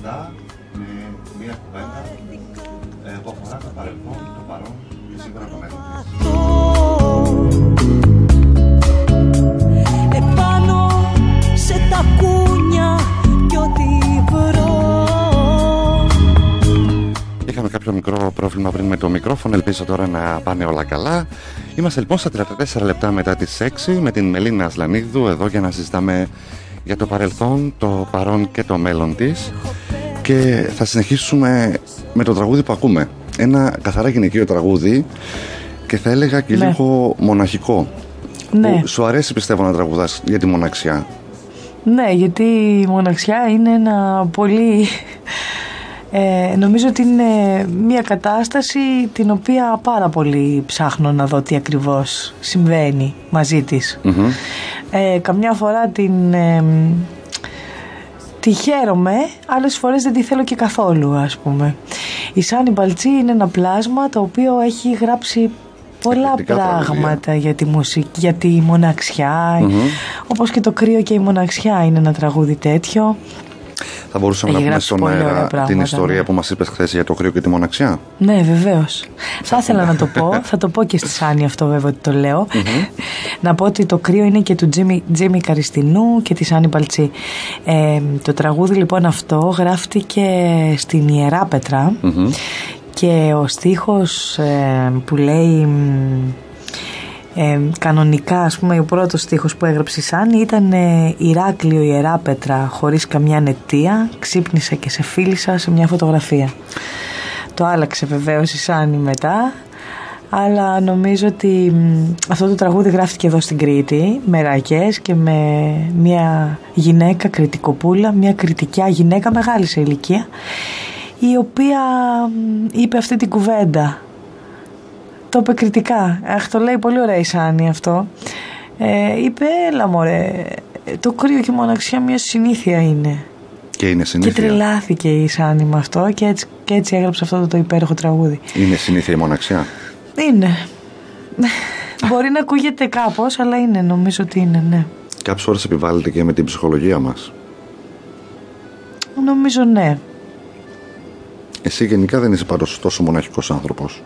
κοντά με μία κουβέντα που αφορά το παρελθόν, το παρόν και σίγουρα το μέλλον. Επάνω σε τακούνια κι ό,τι βρω. Είχαμε κάποιο μικρό πρόβλημα πριν με το μικρόφωνο, ελπίζω τώρα να πάνε όλα καλά. Είμαστε λοιπόν στα 34 λεπτά μετά τις 6 με την Μελίνα Ασλανίδου εδώ για να συζητάμε για το παρελθόν, το παρόν και το μέλλον της. Και θα συνεχίσουμε με το τραγούδι που ακούμε. Ένα καθαρά γυναικείο τραγούδι και θα έλεγα και λίγο μοναχικό. Ναι. Που σου αρέσει πιστεύω να τραγουδάς για τη μοναξιά. Ναι, γιατί η μοναξιά είναι ένα πολύ... νομίζω ότι είναι μια κατάσταση την οποία πάρα πολύ ψάχνω να δω τι ακριβώς συμβαίνει μαζί της. Καμιά φορά τη χαίρομαι, άλλες φορές δεν τη θέλω και καθόλου, ας πούμε. Η Σάνι Μπαλτσή είναι ένα πλάσμα το οποίο έχει γράψει πολλά πράγματα για τη μουσική, για τη μοναξιά, όπως και το κρύο και η μοναξιά είναι ένα τραγούδι τέτοιο. Θα μπορούσαμε να πούμε στον αέρα την ιστορία που μας είπες χθες για το κρύο και τη μοναξιά. Ναι, βεβαίως. Θα ήθελα να το πω. Θα το πω και στη Σάνι αυτό, βέβαια, ότι το λέω. Να πω ότι το κρύο είναι και του Τζίμι Καριστινού και της Σάνι Μπαλτσή. Το τραγούδι λοιπόν αυτό γράφτηκε στην Ιεράπετρα και ο στίχος που λέει... κανονικά, ας πούμε, ο πρώτος στίχος που έγραψε η Σάνι ήταν «Ηράκλειο Ιεράπετρα, χωρίς καμιά νετία, ξύπνησα και σε φίλησα σε μια φωτογραφία». Το άλλαξε βεβαίως η Σάνι μετά, αλλά νομίζω ότι αυτό το τραγούδι γράφτηκε εδώ στην Κρήτη με ρακές και με μια γυναίκα κριτικοπούλα, μια κριτικιά γυναίκα μεγάλη σε ηλικία, η οποία είπε αυτή την κουβέντα. Το είπε κριτικά. Το λέει πολύ ωραία η Σάνι αυτό. Είπε, έλα μωρέ, το κρύο και η μοναξιά μια συνήθεια είναι. Και είναι συνήθεια. Και τρελάθηκε η Σάνι με αυτό και έτσι έγραψε αυτό το υπέροχο τραγούδι. Είναι συνήθεια η μοναξιά. Είναι. Μπορεί να ακούγεται κάπως, αλλά είναι, νομίζω ότι είναι, ναι. Κάποιες φορές επιβάλλεται και με την ψυχολογία μας. Νομίζω ναι. Εσύ γενικά δεν είσαι πάντως τόσο μοναχικός άνθρωπος.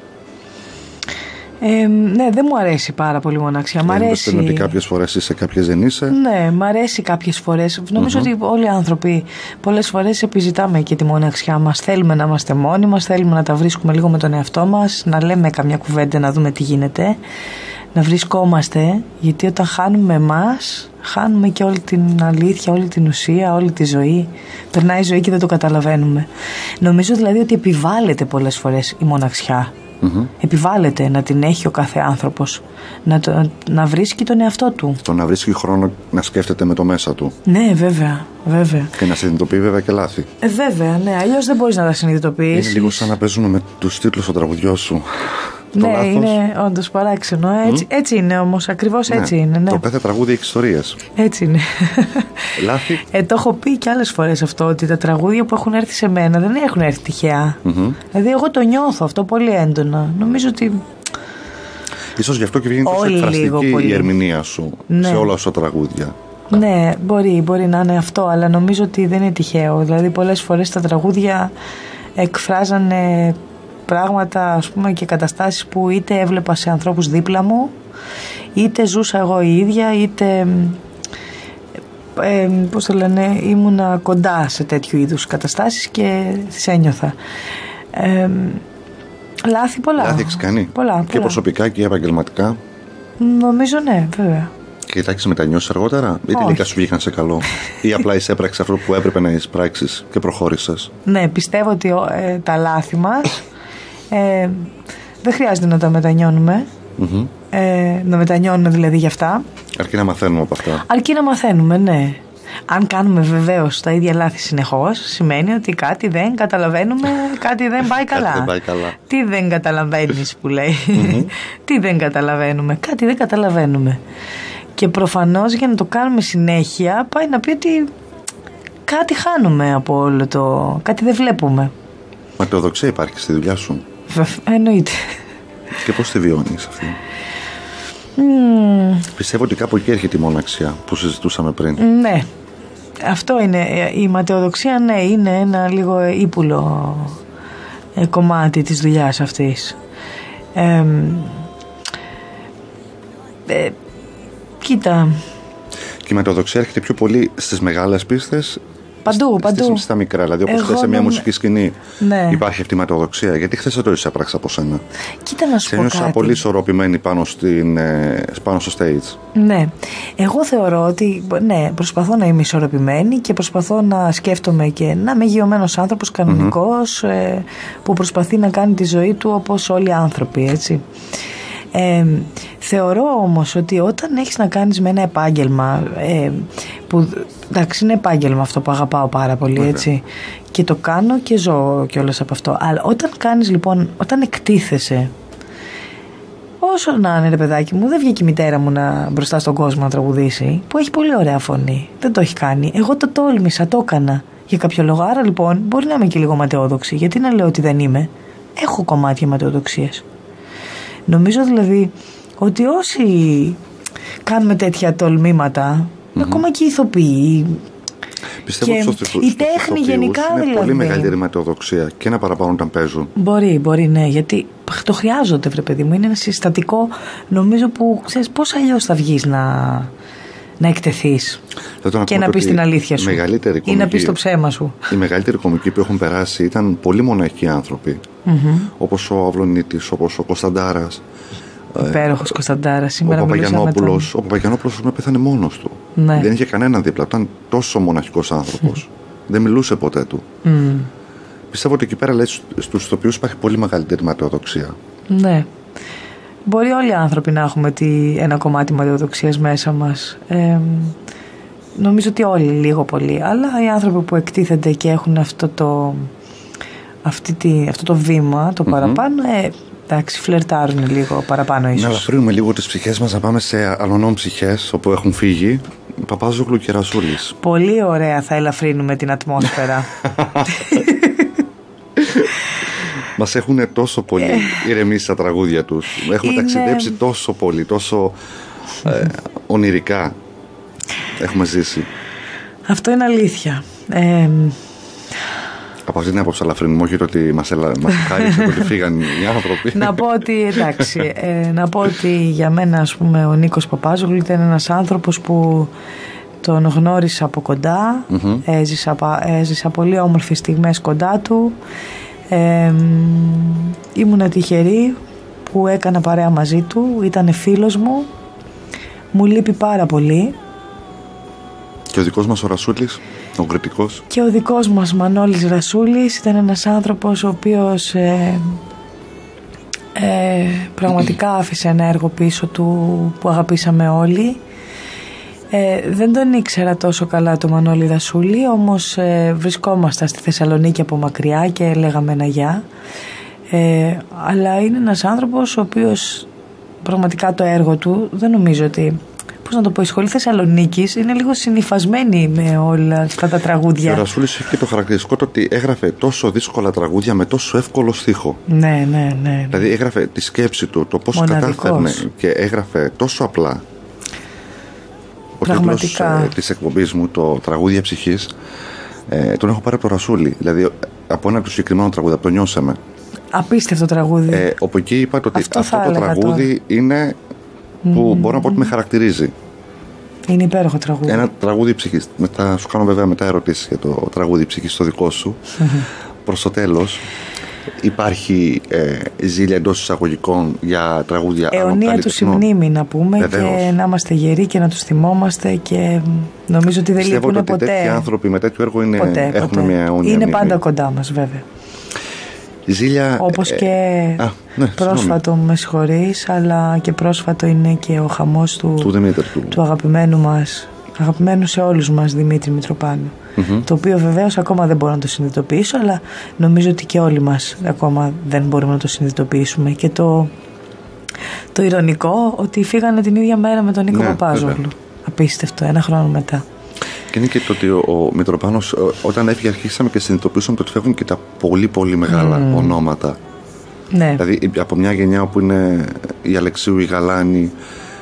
Ναι, δεν μου αρέσει πάρα πολύ η μοναξιά. Μ' αρέσει. Δεν ότι κάποιες φορές είσαι, κάποιες δεν είσαι. Ναι, μ' αρέσει κάποιες φορές. Νομίζω ότι όλοι οι άνθρωποι πολλές φορές επιζητάμε και τη μοναξιά μας. Θέλουμε να είμαστε μόνοι μας, θέλουμε να τα βρίσκουμε λίγο με τον εαυτό μας, να λέμε καμιά κουβέντα, να δούμε τι γίνεται, να βρισκόμαστε. Γιατί όταν χάνουμε εμάς, χάνουμε και όλη την αλήθεια, όλη την ουσία, όλη τη ζωή. Περνάει η ζωή και δεν το καταλαβαίνουμε. Νομίζω δηλαδή ότι επιβάλλεται πολλές φορές η μοναξιά. Επιβάλλεται να την έχει ο κάθε άνθρωπος, να βρίσκει τον εαυτό του. Το να βρίσκει χρόνο να σκέφτεται με το μέσα του. Ναι, βέβαια, βέβαια. Και να συνειδητοποιεί βέβαια και λάθη. Βέβαια, ναι, αλλιώς δεν μπορείς να τα συνειδητοποιείς. Είναι λίγο σαν να παίζουμε με τους τίτλους στο τραγουδιό σου. Ναι, είναι όντως παράξενο. Έτσι είναι όμως, ακριβώς έτσι είναι. Ναι. Το κάθε τραγούδι έχει ιστορίες. Έτσι είναι. Λάθη. Το έχω πει και άλλες φορές αυτό, ότι τα τραγούδια που έχουν έρθει σε μένα δεν έχουν έρθει τυχαία. Δηλαδή, εγώ το νιώθω αυτό πολύ έντονα. Νομίζω ότι. Ίσως γι' αυτό και βγαίνει τόσο εκφραστική η ερμηνεία σου σε όλα όσα τραγούδια. Ναι, μπορεί να είναι αυτό, αλλά νομίζω ότι δεν είναι τυχαίο. Δηλαδή, πολλές φορές τα τραγούδια εκφράζανε πράγματα, ας πούμε, και καταστάσεις που είτε έβλεπα σε ανθρώπους δίπλα μου, είτε ζούσα εγώ η ίδια, είτε πώς το λένε, ήμουνα κοντά σε τέτοιου είδους καταστάσεις και τις ένιωθα. Λάθη πολλά. Λάθη έχεις κάνει. Πολλά. Προσωπικά και επαγγελματικά. Νομίζω ναι, βέβαια. Και τα έχεις μετανιώσει αργότερα, ή τελικά σου βγήκαν σε καλό, ή απλά εισέπραξες αυτό που έπρεπε να εισπράξεις και προχώρησες? Ναι, πιστεύω ότι τα λάθη μας δεν χρειάζεται να τα μετανιώνουμε. Να μετανιώνουμε δηλαδή για αυτά. Αρκεί να μαθαίνουμε από αυτά. Αρκεί να μαθαίνουμε, ναι. Αν κάνουμε βεβαίως τα ίδια λάθη συνεχώς, σημαίνει ότι κάτι δεν καταλαβαίνουμε, κάτι δεν πάει καλά. Τι δεν καταλαβαίνεις που λέει? Τι δεν καταλαβαίνουμε? Κάτι δεν καταλαβαίνουμε. Και προφανώς για να το κάνουμε συνέχεια πάει να πει ότι κάτι χάνουμε από όλο το... Κάτι δεν βλέπουμε. Ματαιοδοξία υπάρχει στη δουλειά σου? Εννοείται. Και πώς τη βιώνεις αυτή? Mm. Πιστεύω ότι κάπου εκεί έρχεται η μοναξιά που συζητούσαμε πριν. Ναι. Αυτό είναι. Η ματαιοδοξία, ναι, είναι ένα λίγο ύπουλο κομμάτι της δουλειάς αυτής. Κοίτα. Και η ματαιοδοξία έρχεται πιο πολύ στις μεγάλες πίστες. Παντού. Στα μικρά, δηλαδή όπως χθες σε μια μουσική σκηνή, ναι, υπάρχει αυτή η ματαιοδοξία. Γιατί χθες δεν το έπραξα από σένα. Κοίτα να σου πω κάτι. Ένιωσα πολύ ισορροπημένη πάνω στο stage. Ναι. Εγώ θεωρώ ότι ναι, προσπαθώ να είμαι ισορροπημένη και προσπαθώ να σκέφτομαι και να είμαι γεωμένος άνθρωπος κανονικός, που προσπαθεί να κάνει τη ζωή του όπως όλοι οι άνθρωποι, έτσι. Θεωρώ όμως ότι όταν έχεις να κάνεις με ένα επάγγελμα, που εντάξει είναι επάγγελμα αυτό που αγαπάω πάρα πολύ, έτσι, και το κάνω και ζω κιόλας από αυτό, αλλά όταν κάνεις λοιπόν, όταν εκτίθεσαι, όσο να είναι, ρε παιδάκι μου, δεν βγήκε η μητέρα μου μπροστά στον κόσμο να τραγουδήσει, που έχει πολύ ωραία φωνή, δεν το έχει κάνει, εγώ το τόλμησα, το έκανα για κάποιο λόγο. Άρα λοιπόν μπορεί να είμαι και λίγο ματαιόδοξη, γιατί να λέω ότι δεν είμαι, έχω κομμάτια ματαιοδοξίας. Νομίζω δηλαδή ότι όσοι κάνουμε τέτοια τολμήματα, ακόμα και οι ηθοποιοί, πιστεύω ότι η τέχνη γενικά είναι δηλαδή, πολύ μεγαλύτερη ματαιοδοξία και ένα παραπάνω όταν παίζουν. Μπορεί, ναι, γιατί το χρειάζονται, βρε παιδί μου. Είναι ένα συστατικό, νομίζω, που ξέρεις πώς αλλιώς θα βγεις να εκτεθείς και να πεις την αλήθεια σου ή να πεις το ψέμα σου. Οι μεγαλύτεροι κομικοί που έχουν περάσει ήταν πολύ μοναχικοί άνθρωποι, όπως ο Αυλονίτης, όπως ο Κωνσταντάρας. Υπέροχος Κωνσταντάρας. Σήμερα ο Παπαγιαννόπουλος πέθανε μόνος του. Ναι. Δεν είχε κανέναν δίπλα. Ήταν τόσο μοναχικός άνθρωπος. Δεν μιλούσε ποτέ του. Πιστεύω ότι εκεί πέρα, λέει, στους ηθοποιούς υπάρχει πολύ μεγαλύτερη ματαιοδοξία. Ναι. Μπορεί όλοι οι άνθρωποι να έχουμε ένα κομμάτι ματαιοδοξίας μέσα μας. Νομίζω ότι όλοι λίγο πολύ. Αλλά οι άνθρωποι που εκτίθενται και έχουν αυτό το βήμα, το παραπάνω, εντάξει, φλερτάρουν λίγο παραπάνω ίσως. Να ελαφρύνουμε λίγο τις ψυχές μας, να πάμε σε αλλωνών ψυχές όπου έχουν φύγει. Παπάζογλου και Ρασούλης. Πολύ ωραία, θα ελαφρύνουμε την ατμόσφαιρα. Μας έχουν τόσο πολύ ηρεμήσει στα τραγούδια τους. Έχουμε ταξιδέψει τόσο πολύ, τόσο ονειρικά έχουμε ζήσει. Αυτό είναι αλήθεια. Από αυτή την άποψη ελαφρύνουμε, όχι το ότι μας χάρισε το ότι φύγαν οι άνθρωποι. Να πω ότι, εντάξει, για μένα, ας πούμε, ο Νίκος Παπάζογλου ήταν ένας άνθρωπος που τον γνώρισα από κοντά, έζησα πολύ όμορφες στιγμές κοντά του. Ήμουνα τυχερή που έκανα παρέα μαζί του, ήταν φίλος μου λείπει πάρα πολύ. Και ο δικός μας ο Ρασούλης, ο κριτικός. Και ο δικός μας Μανώλης Ρασούλης ήταν ένας άνθρωπος ο οποίος πραγματικά άφησε ένα έργο πίσω του που αγαπήσαμε όλοι. Δεν τον ήξερα τόσο καλά το Μανώλη Ρασούλη, όμως βρισκόμασταν στη Θεσσαλονίκη από μακριά και λέγαμε ένα γεια. Αλλά είναι ένας άνθρωπος ο οποίος πραγματικά το έργο του, δεν νομίζω ότι, πώς να το πω, η Σχολή Θεσσαλονίκης είναι λίγο συνυφασμένη με όλα αυτά τα τραγούδια. Ο Ρασούλης έχει και το χαρακτηριστικό το ότι έγραφε τόσο δύσκολα τραγούδια με τόσο εύκολο στίχο. Ναι. Δηλαδή έγραφε τη σκέψη του, το πώς κατάφερνε και έγραφε τόσο απλά. Ο τίτλος της εκπομπής μου, το «Τραγούδια ψυχής», τον έχω πάρει από το Ρασούλη. Δηλαδή από ένα από το συγκεκριμένο τραγούδι, από το «Νιώσαμε». Απίστευτο τραγούδι. Όπου εκεί είπα ότι αυτό το τραγούδι είναι που μπορώ να πω ότι με χαρακτηρίζει. Είναι υπέροχο τραγούδι. Ένα τραγούδι ψυχής. Μετά σου κάνω βέβαια ερωτήσεις για το τραγούδι ψυχής το δικό σου. Προς το τέλος, υπάρχει ζήλια εντός εισαγωγικών για τραγούδια αιωνία του μνήμη, να πούμε. Βεβαίως. Και να είμαστε γεροί και να τους θυμόμαστε, και νομίζω ότι δεν λείπουν ποτέ. Πιστεύω ότι τέτοιοι άνθρωποι με τέτοιο έργο έχουν μια αιώνια είναι μνήμη. πάντα κοντά μας, βέβαια. Ζήλια, όπως και πρόσφατο, με συγχωρείς, αλλά και πρόσφατο είναι και ο χαμός του αγαπημένου σε όλους μας Δημήτρη Μητροπάνου. Το οποίο βεβαίως ακόμα δεν μπορώ να το συνειδητοποιήσω, αλλά νομίζω ότι και όλοι μας ακόμα δεν μπορούμε να το συνειδητοποιήσουμε. Και το ηρωνικό ότι φύγανε την ίδια μέρα με τον Νίκο Παπάζογλου. Απίστευτο, 1 χρόνο μετά. Και είναι και το ότι ο Μητροπάνος, όταν έφυγε, αρχίσαμε και συνειδητοποιήσαμε ότι φεύγουν και τα πολύ πολύ μεγάλα ονόματα. Ναι. Δηλαδή από μια γενιά όπου είναι η Αλεξίου, η Γαλάνη,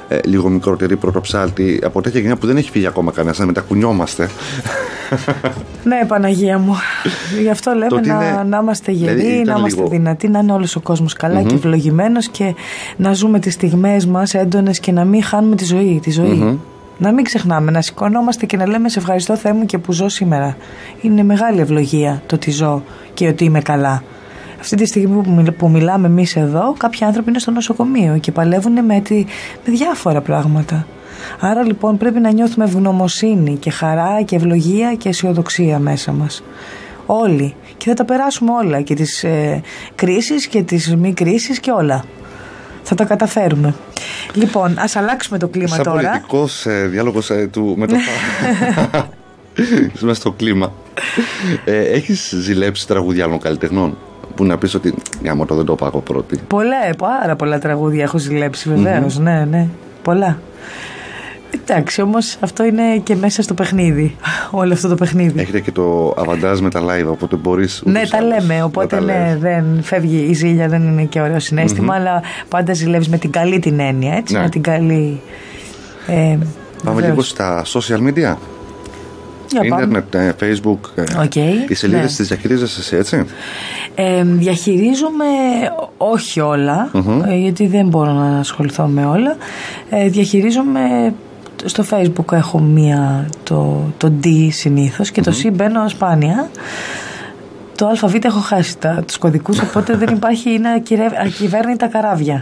λίγο μικρότερη πρωτοψάλτη από τέτοια γενιά που δεν έχει φύγει ακόμα κανένας, να μετακουνιόμαστε. Ναι, Παναγία μου. Γι' αυτό λέμε να είμαστε γεροί, δηλαδή, να είμαστε δυνατοί, να είναι όλος ο κόσμος καλά και ευλογημένος και να ζούμε τις στιγμές μας έντονες και να μην χάνουμε τη ζωή. Να μην ξεχνάμε, να σηκωνόμαστε και να λέμε σε ευχαριστώ Θεέ μου και που ζω σήμερα. Είναι μεγάλη ευλογία το ότι ζω και ότι είμαι καλά. Αυτή τη στιγμή που μιλάμε εμείς εδώ, κάποιοι άνθρωποι είναι στο νοσοκομείο και παλεύουν με διάφορα πράγματα. Άρα λοιπόν πρέπει να νιώθουμε ευγνωμοσύνη και χαρά και ευλογία και αισιοδοξία μέσα μας. Όλοι. Και θα τα περάσουμε όλα. Και τις κρίσεις και τις μη κρίσεις και όλα. Θα τα καταφέρουμε. Λοιπόν, ας αλλάξουμε το κλίμα τώρα. Σαν πολιτικός διάλογος με το Είμαστε στο κλίμα. Έχεις ζηλέψει τραγούδια άλλων καλλιτεχνών που να πεις ότι για το δεν το πάω πρώτη? Πάρα πολλά τραγούδια έχω ζηλέψει βεβαίως. Ναι, πολλά. Εντάξει, όμως αυτό είναι και μέσα στο παιχνίδι. Όλο αυτό το παιχνίδι. Έχετε και το αβαντάζ με τα live, οπότε μπορείς. Ναι, τα λέμε. Οπότε δεν φεύγει η ζήλια, δεν είναι και ωραίο συναίσθημα, αλλά πάντα ζηλεύεις με την καλή την έννοια, έτσι. Ναι. Με την καλή. Πάμε λίγο στα social media. Ίντερνετ, Facebook. Οι σελίδες τις διαχειρίζεσαι εσύ, έτσι? Διαχειρίζομαι όχι όλα, γιατί δεν μπορώ να ασχοληθώ με όλα. Διαχειρίζομαι. Στο Facebook έχω το D συνήθως και το C μπαίνω σπάνια. Το ΑΒ έχω χάσει τους κωδικούς, οπότε δεν υπάρχει, είναι ακυβέρνητα καράβια.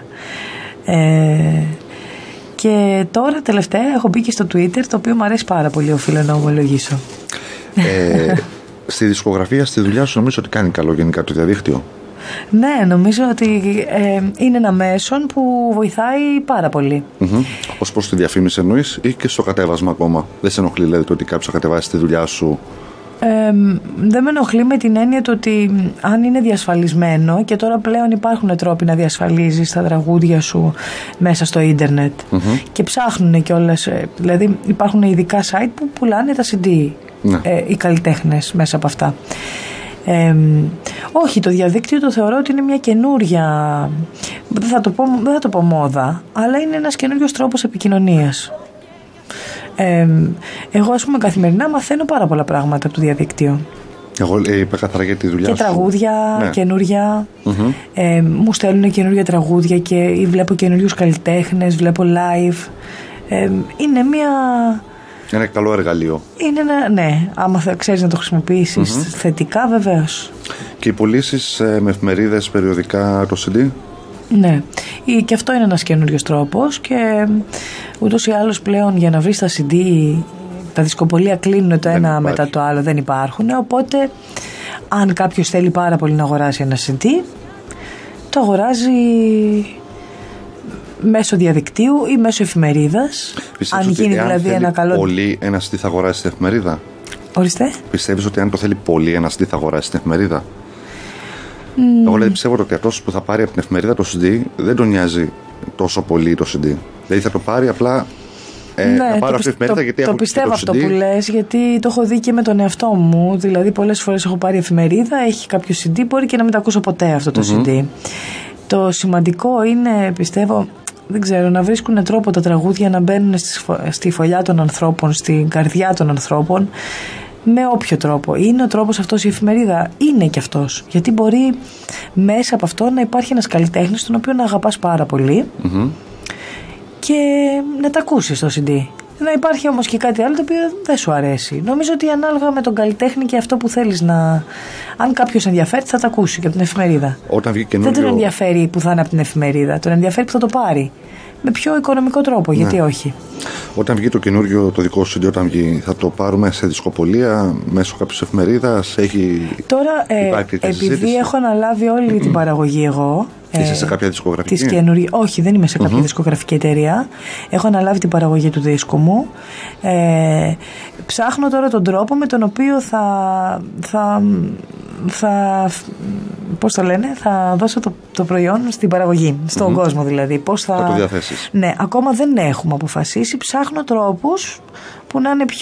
Και τώρα τελευταία έχω μπει και στο Twitter, το οποίο μου αρέσει πάρα πολύ, οφείλω να ομολογήσω. Στη δισκογραφία, στη δουλειά σου, νομίζω ότι κάνει καλό γενικά το διαδίκτυο? Ναι, νομίζω ότι είναι ένα μέσον που βοηθάει πάρα πολύ. Ως προς τη διαφήμιση εννοείς ή και στο κατέβασμα ακόμα? Δεν σε ενοχλεί δηλαδή το ότι κάποιος θα κατεβάσει τη δουλειά σου? Δεν με ενοχλεί με την έννοια του ότι αν είναι διασφαλισμένο, και τώρα πλέον υπάρχουν τρόποι να διασφαλίζεις τα τραγούδια σου μέσα στο ίντερνετ και ψάχνουν κιόλας, δηλαδή υπάρχουν ειδικά site που πουλάνε τα CD, οι καλλιτέχνες μέσα από αυτά. Όχι, το διαδίκτυο το θεωρώ ότι είναι μια καινούρια, δεν θα το πω μόδα, αλλά είναι ένας καινούριος τρόπος επικοινωνίας. Εγώ ας πούμε καθημερινά μαθαίνω πάρα πολλά πράγματα από το διαδίκτυο. Εγώ είπα καθαρά για τη δουλειά και τραγούδια καινούρια, μου στέλνουν καινούρια τραγούδια και βλέπω καινούριους καλλιτέχνες, βλέπω live. Είναι ένα καλό εργαλείο. Είναι ναι, άμα ξέρεις να το χρησιμοποιήσεις θετικά, βεβαίως. Και οι πωλήσεις με εφημερίδες, περιοδικά, το CD? Ναι, και αυτό είναι ένας καινούριος τρόπος και ούτως ή άλλως πλέον για να βρεις τα CD, τα δισκοπολία κλείνουν το ένα μετά το άλλο, δεν υπάρχουν, οπότε αν κάποιος θέλει πάρα πολύ να αγοράσει ένα CD, το αγοράζει μέσω διαδικτύου ή μέσω εφημερίδας. Πιστεύεις αν γίνει ότι δηλαδή ένα καλό. Πολύ ένα CD θα αγοράσει την εφημερίδα? Ορίστε. Πιστεύεις ότι αν το θέλει πολύ ένα CD θα αγοράσει την εφημερίδα? Εγώ δηλαδή πιστεύω ότι αυτός που θα πάρει από την εφημερίδα το CD δεν τον νοιάζει τόσο πολύ το CD. Δηλαδή θα το πάρει απλά. Να πάρω αυτή την εφημερίδα γιατί έχω. Το πιστεύω αυτό που λες, γιατί το έχω δει και με τον εαυτό μου. Δηλαδή πολλές φορές έχω πάρει εφημερίδα, έχει κάποιο CD, μπορεί και να μην το ακούσω ποτέ αυτό το CD. Το σημαντικό είναι, πιστεύω, δεν ξέρω, να βρίσκουν τρόπο τα τραγούδια να μπαίνουν στη φωλιά των ανθρώπων, στην καρδιά των ανθρώπων, με όποιο τρόπο. Είναι ο τρόπος αυτός η εφημερίδα? Είναι και αυτός. Γιατί μπορεί μέσα από αυτό να υπάρχει ένας καλλιτέχνης τον οποίο να αγαπάς πάρα πολύ και να τα ακούσεις στο CD. Να υπάρχει όμως και κάτι άλλο το οποίο δεν σου αρέσει. Νομίζω ότι ανάλογα με τον καλλιτέχνη και αυτό που θέλεις να. Αν κάποιος ενδιαφέρει, θα τα ακούσει και από την εφημερίδα. Όταν βγει καινούριο. Δεν τον ενδιαφέρει που θα είναι από την εφημερίδα. Τον ενδιαφέρει που θα το πάρει. Με πιο οικονομικό τρόπο, γιατί όχι. Όταν βγει το καινούριο, το δικό σου CD, όταν βγει, θα το πάρουμε σε δισκοπολία, μέσω κάποιης εφημερίδας? Τώρα, επειδή έχω αναλάβει όλη την παραγωγή εγώ. Είσαι σε κάποια δισκογραφική? Όχι, δεν είμαι σε κάποια δισκογραφική εταιρεία. Έχω αναλάβει την παραγωγή του δίσκου μου. Ψάχνω τώρα τον τρόπο με τον οποίο πώς το λένε, θα δώσω το προϊόν στην παραγωγή, στον κόσμο δηλαδή. Πώς θα το διαθέσεις? Ναι, ακόμα δεν έχουμε αποφασίσει. Ψάχνω τρόπους που να είναι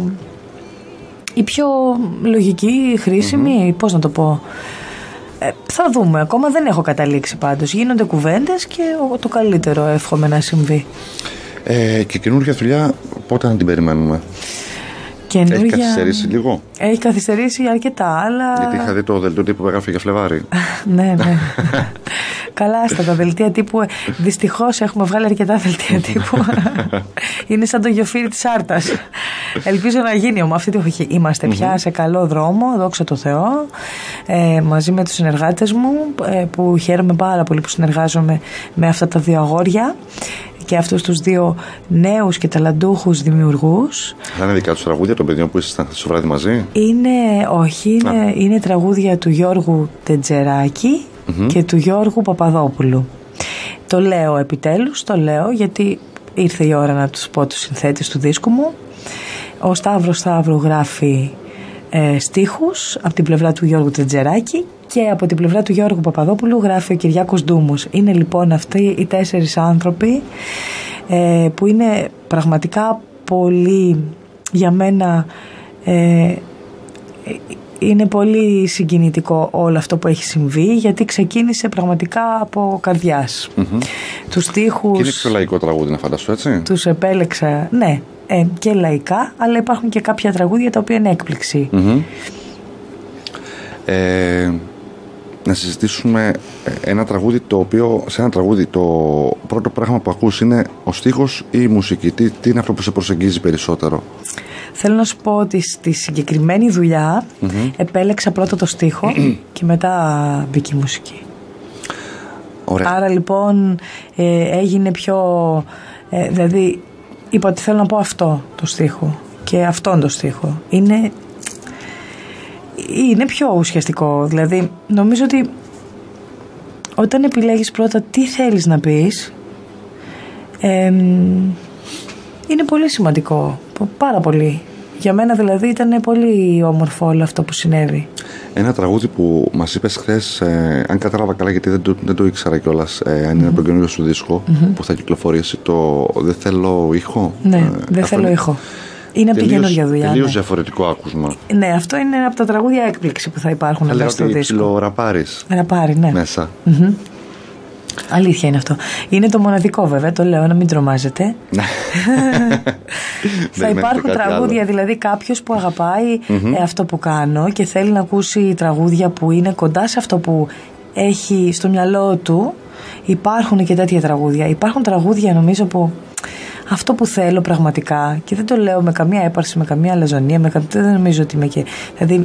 η πιο λογική, χρήσιμη, πώς να το πω. Θα δούμε, ακόμα δεν έχω καταλήξει πάντως. Γίνονται κουβέντες και το καλύτερο εύχομαι να συμβεί. Και καινούργια δουλειά, πότε να την περιμένουμε? Έχει καθυστερήσει λίγο? Έχει καθυστερήσει αρκετά, αλλά... Γιατί είχα δει το δελτίο τύπου που έγραφε για Φλεβάρι. Ναι. Καλά, στα τα δελτία τύπου. Δυστυχώς έχουμε βγάλει αρκετά δελτία τύπου. Είναι σαν το γιοφύρι της Άρτας. Ελπίζω να γίνει όμως αυτή τη εποχή. Είμαστε πια σε καλό δρόμο, δόξα τω Θεώ, μαζί με τους συνεργάτες μου, που χαίρομαι πάρα πολύ που συνεργάζομαι με αυτά τα δύο αγόρια και αυτούς τους δύο νέους και ταλαντούχους δημιουργούς. Θα είναι δικά τους τραγούδια των παιδιών που ήσασταν στο βράδυ μαζί? Είναι τραγούδια του Γιώργου Τετζεράκη και του Γιώργου Παπαδόπουλου. Το λέω επιτέλους, γιατί ήρθε η ώρα να τους πω τους συνθέτες του δίσκου μου. Ο Σταύρος Σταύρου γράφει στίχους από την πλευρά του Γιώργου Τετζεράκη και από την πλευρά του Γιώργου Παπαδόπουλου γράφει ο Κυριάκος Ντούμος. Είναι λοιπόν αυτοί οι 4 άνθρωποι που είναι πραγματικά πολύ, για μένα είναι πολύ συγκινητικό όλο αυτό που έχει συμβεί, γιατί ξεκίνησε πραγματικά από καρδιάς. Τους στίχους... Και είναι πιο λαϊκό τραγούδι, να φαντάσου, έτσι? Τους επέλεξα, ναι, και λαϊκά, αλλά υπάρχουν και κάποια τραγούδια τα οποία είναι έκπληξη. Να συζητήσουμε ένα τραγούδι, το οποίο σε ένα τραγούδι το πρώτο πράγμα που ακούς είναι ο στίχος ή η μουσική? Τι είναι αυτό που σε προσεγγίζει περισσότερο? Θέλω να σου πω ότι στη συγκεκριμένη δουλειά επέλεξα πρώτα το στίχο και μετά μπήκε η μουσική. Ωραία. Άρα λοιπόν έγινε πιο... δηλαδή είπα ότι θέλω να πω αυτό το στίχο και αυτόν το στίχο. Είναι πιο ουσιαστικό. Δηλαδή νομίζω ότι όταν επιλέγεις πρώτα τι θέλεις να πεις, είναι πολύ σημαντικό. Πάρα πολύ. Για μένα δηλαδή ήταν πολύ όμορφο όλο αυτό που συνέβη. Ένα τραγούδι που μας είπες χθες, αν κατάλαβα καλά, γιατί δεν το ήξερα κιόλας, αν είναι από το καινούριο σου δίσκο που θα κυκλοφορήσει, το «Δεν θέλω ήχο». Ναι, «Δεν θέλω ήχο». Είναι από την καινούργια δουλειά. Τελείως διαφορετικό άκουσμα. Ναι, αυτό είναι από τα τραγούδια έκπληξη που θα υπάρχουν μέσα στο δίσκο. Ραπάρεις. Ραπάρι, ναι. Μέσα. Αλήθεια είναι αυτό. Είναι το μοναδικό βέβαια, το λέω να μην τρομάζετε. Θα υπάρχουν τραγούδια, άλλο. Δηλαδή κάποιος που αγαπάει αυτό που κάνω και θέλει να ακούσει τραγούδια που είναι κοντά σε αυτό που έχει στο μυαλό του. Υπάρχουν και τέτοια τραγούδια. Υπάρχουν τραγούδια νομίζω που αυτό που θέλω πραγματικά, και δεν το λέω με καμία έπαρση, με καμία αλαζονία, δεν νομίζω ότι είμαι και... Δηλαδή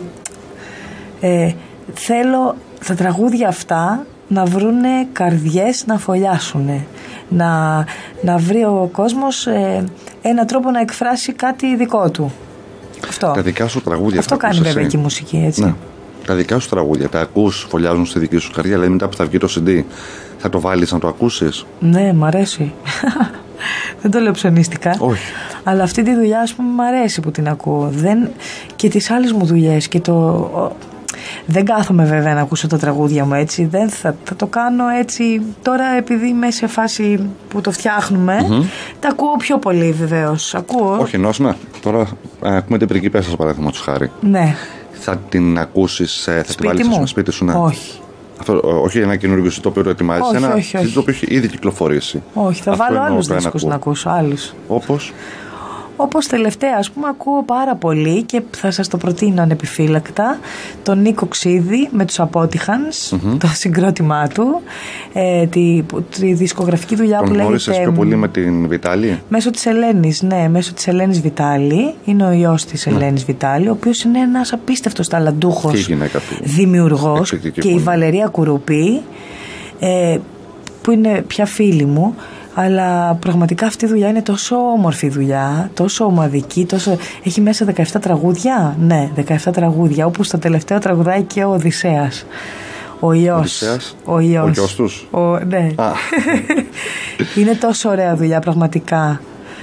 θέλω τα τραγούδια αυτά να βρούνε καρδιές να φωλιάσουνε, να βρει ο κόσμος έναν τρόπο να εκφράσει κάτι δικό του. Αυτό. Τα δικά σου τραγούδια. Αυτό κάνει βέβαια και η μουσική, έτσι. Ναι. Τα δικά σου τραγούδια τα ακούς, φωλιάζουν στη δική σου καρδιά, δηλαδή μετά που θα βγει το CD θα το βάλεις να το ακούσεις? Ναι, μ' αρέσει. Δεν το λέω ψωνίστικα. Όχι. Αλλά αυτή τη δουλειά, ας πούμε, μ' αρέσει που την ακούω. Και τις άλλες μου δουλειές και δεν κάθομαι βέβαια να ακούσω τα τραγούδια μου έτσι. Δεν θα το κάνω έτσι. Τώρα επειδή είμαι σε φάση που το φτιάχνουμε, τα ακούω πιο πολύ βεβαίως. Ακούω. Όχι, εννοώ, τώρα ακούμε την πριγκίπισσα, παραδείγματος χάρη. Ναι. Θα την ακούσεις, θα την βάλεις στο σπίτι σου? Ναι. Όχι. Αυτό, όχι ένα καινούργιο το οποίο το ετοιμάζεις, ένα το οποίο έχει ήδη κυκλοφορήσει. Όχι, θα βάλω άλλους δίσκους να ακούσω, άλλους. Όπως τελευταία, ας πούμε, ακούω πάρα πολύ και θα σας το προτείνω ανεπιφύλακτα τον Νίκο Ξίδη με τους Απότυχανς, το συγκρότημά του, τη δισκογραφική δουλειά που λέγεται... Τον γνώρισες πιο πολύ με την Βιτάλη? Μέσω της Ελένης, ναι, μέσω της Ελένης Βιτάλη. Είναι ο ιός της Ελένης Βιτάλη, ο οποίος είναι ένας απίστευτος ταλαντούχος δημιουργός, και η Βαλερία Κουρουπή, που είναι πια φίλη μου. Αλλά πραγματικά αυτή η δουλειά είναι τόσο όμορφη δουλειά, τόσο ομαδική, έχει μέσα 17 τραγούδια. Ναι, 17 τραγούδια, όπου στο τελευταίο τραγουδάει και ο Οδυσσέας. Ο Υιός. Ο γιος τους. Ναι. Είναι τόσο ωραία δουλειά πραγματικά.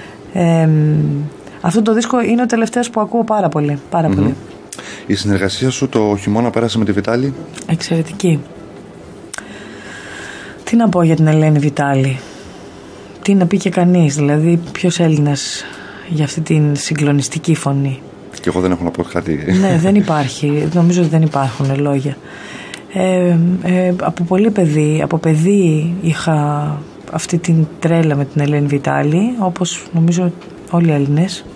Αυτό το δίσκο είναι ο τελευταίος που ακούω πάρα πολύ. Πολύ. Η συνεργασία σου το χειμώνα πέρασε με τη Βιτάλη? Εξαιρετική. Τι να πω για την Ελένη Βιτάλη? Τι να πει και κανείς, δηλαδή ποιος Έλληνας για αυτή την συγκλονιστική φωνή? Και εγώ δεν έχω να πω κάτι. Ναι, δεν υπάρχει, νομίζω ότι δεν υπάρχουν λόγια. Από πολύ παιδί είχα αυτή την τρέλα με την Ελένη Βιτάλη, όπως νομίζω όλοι οι Έλληνες,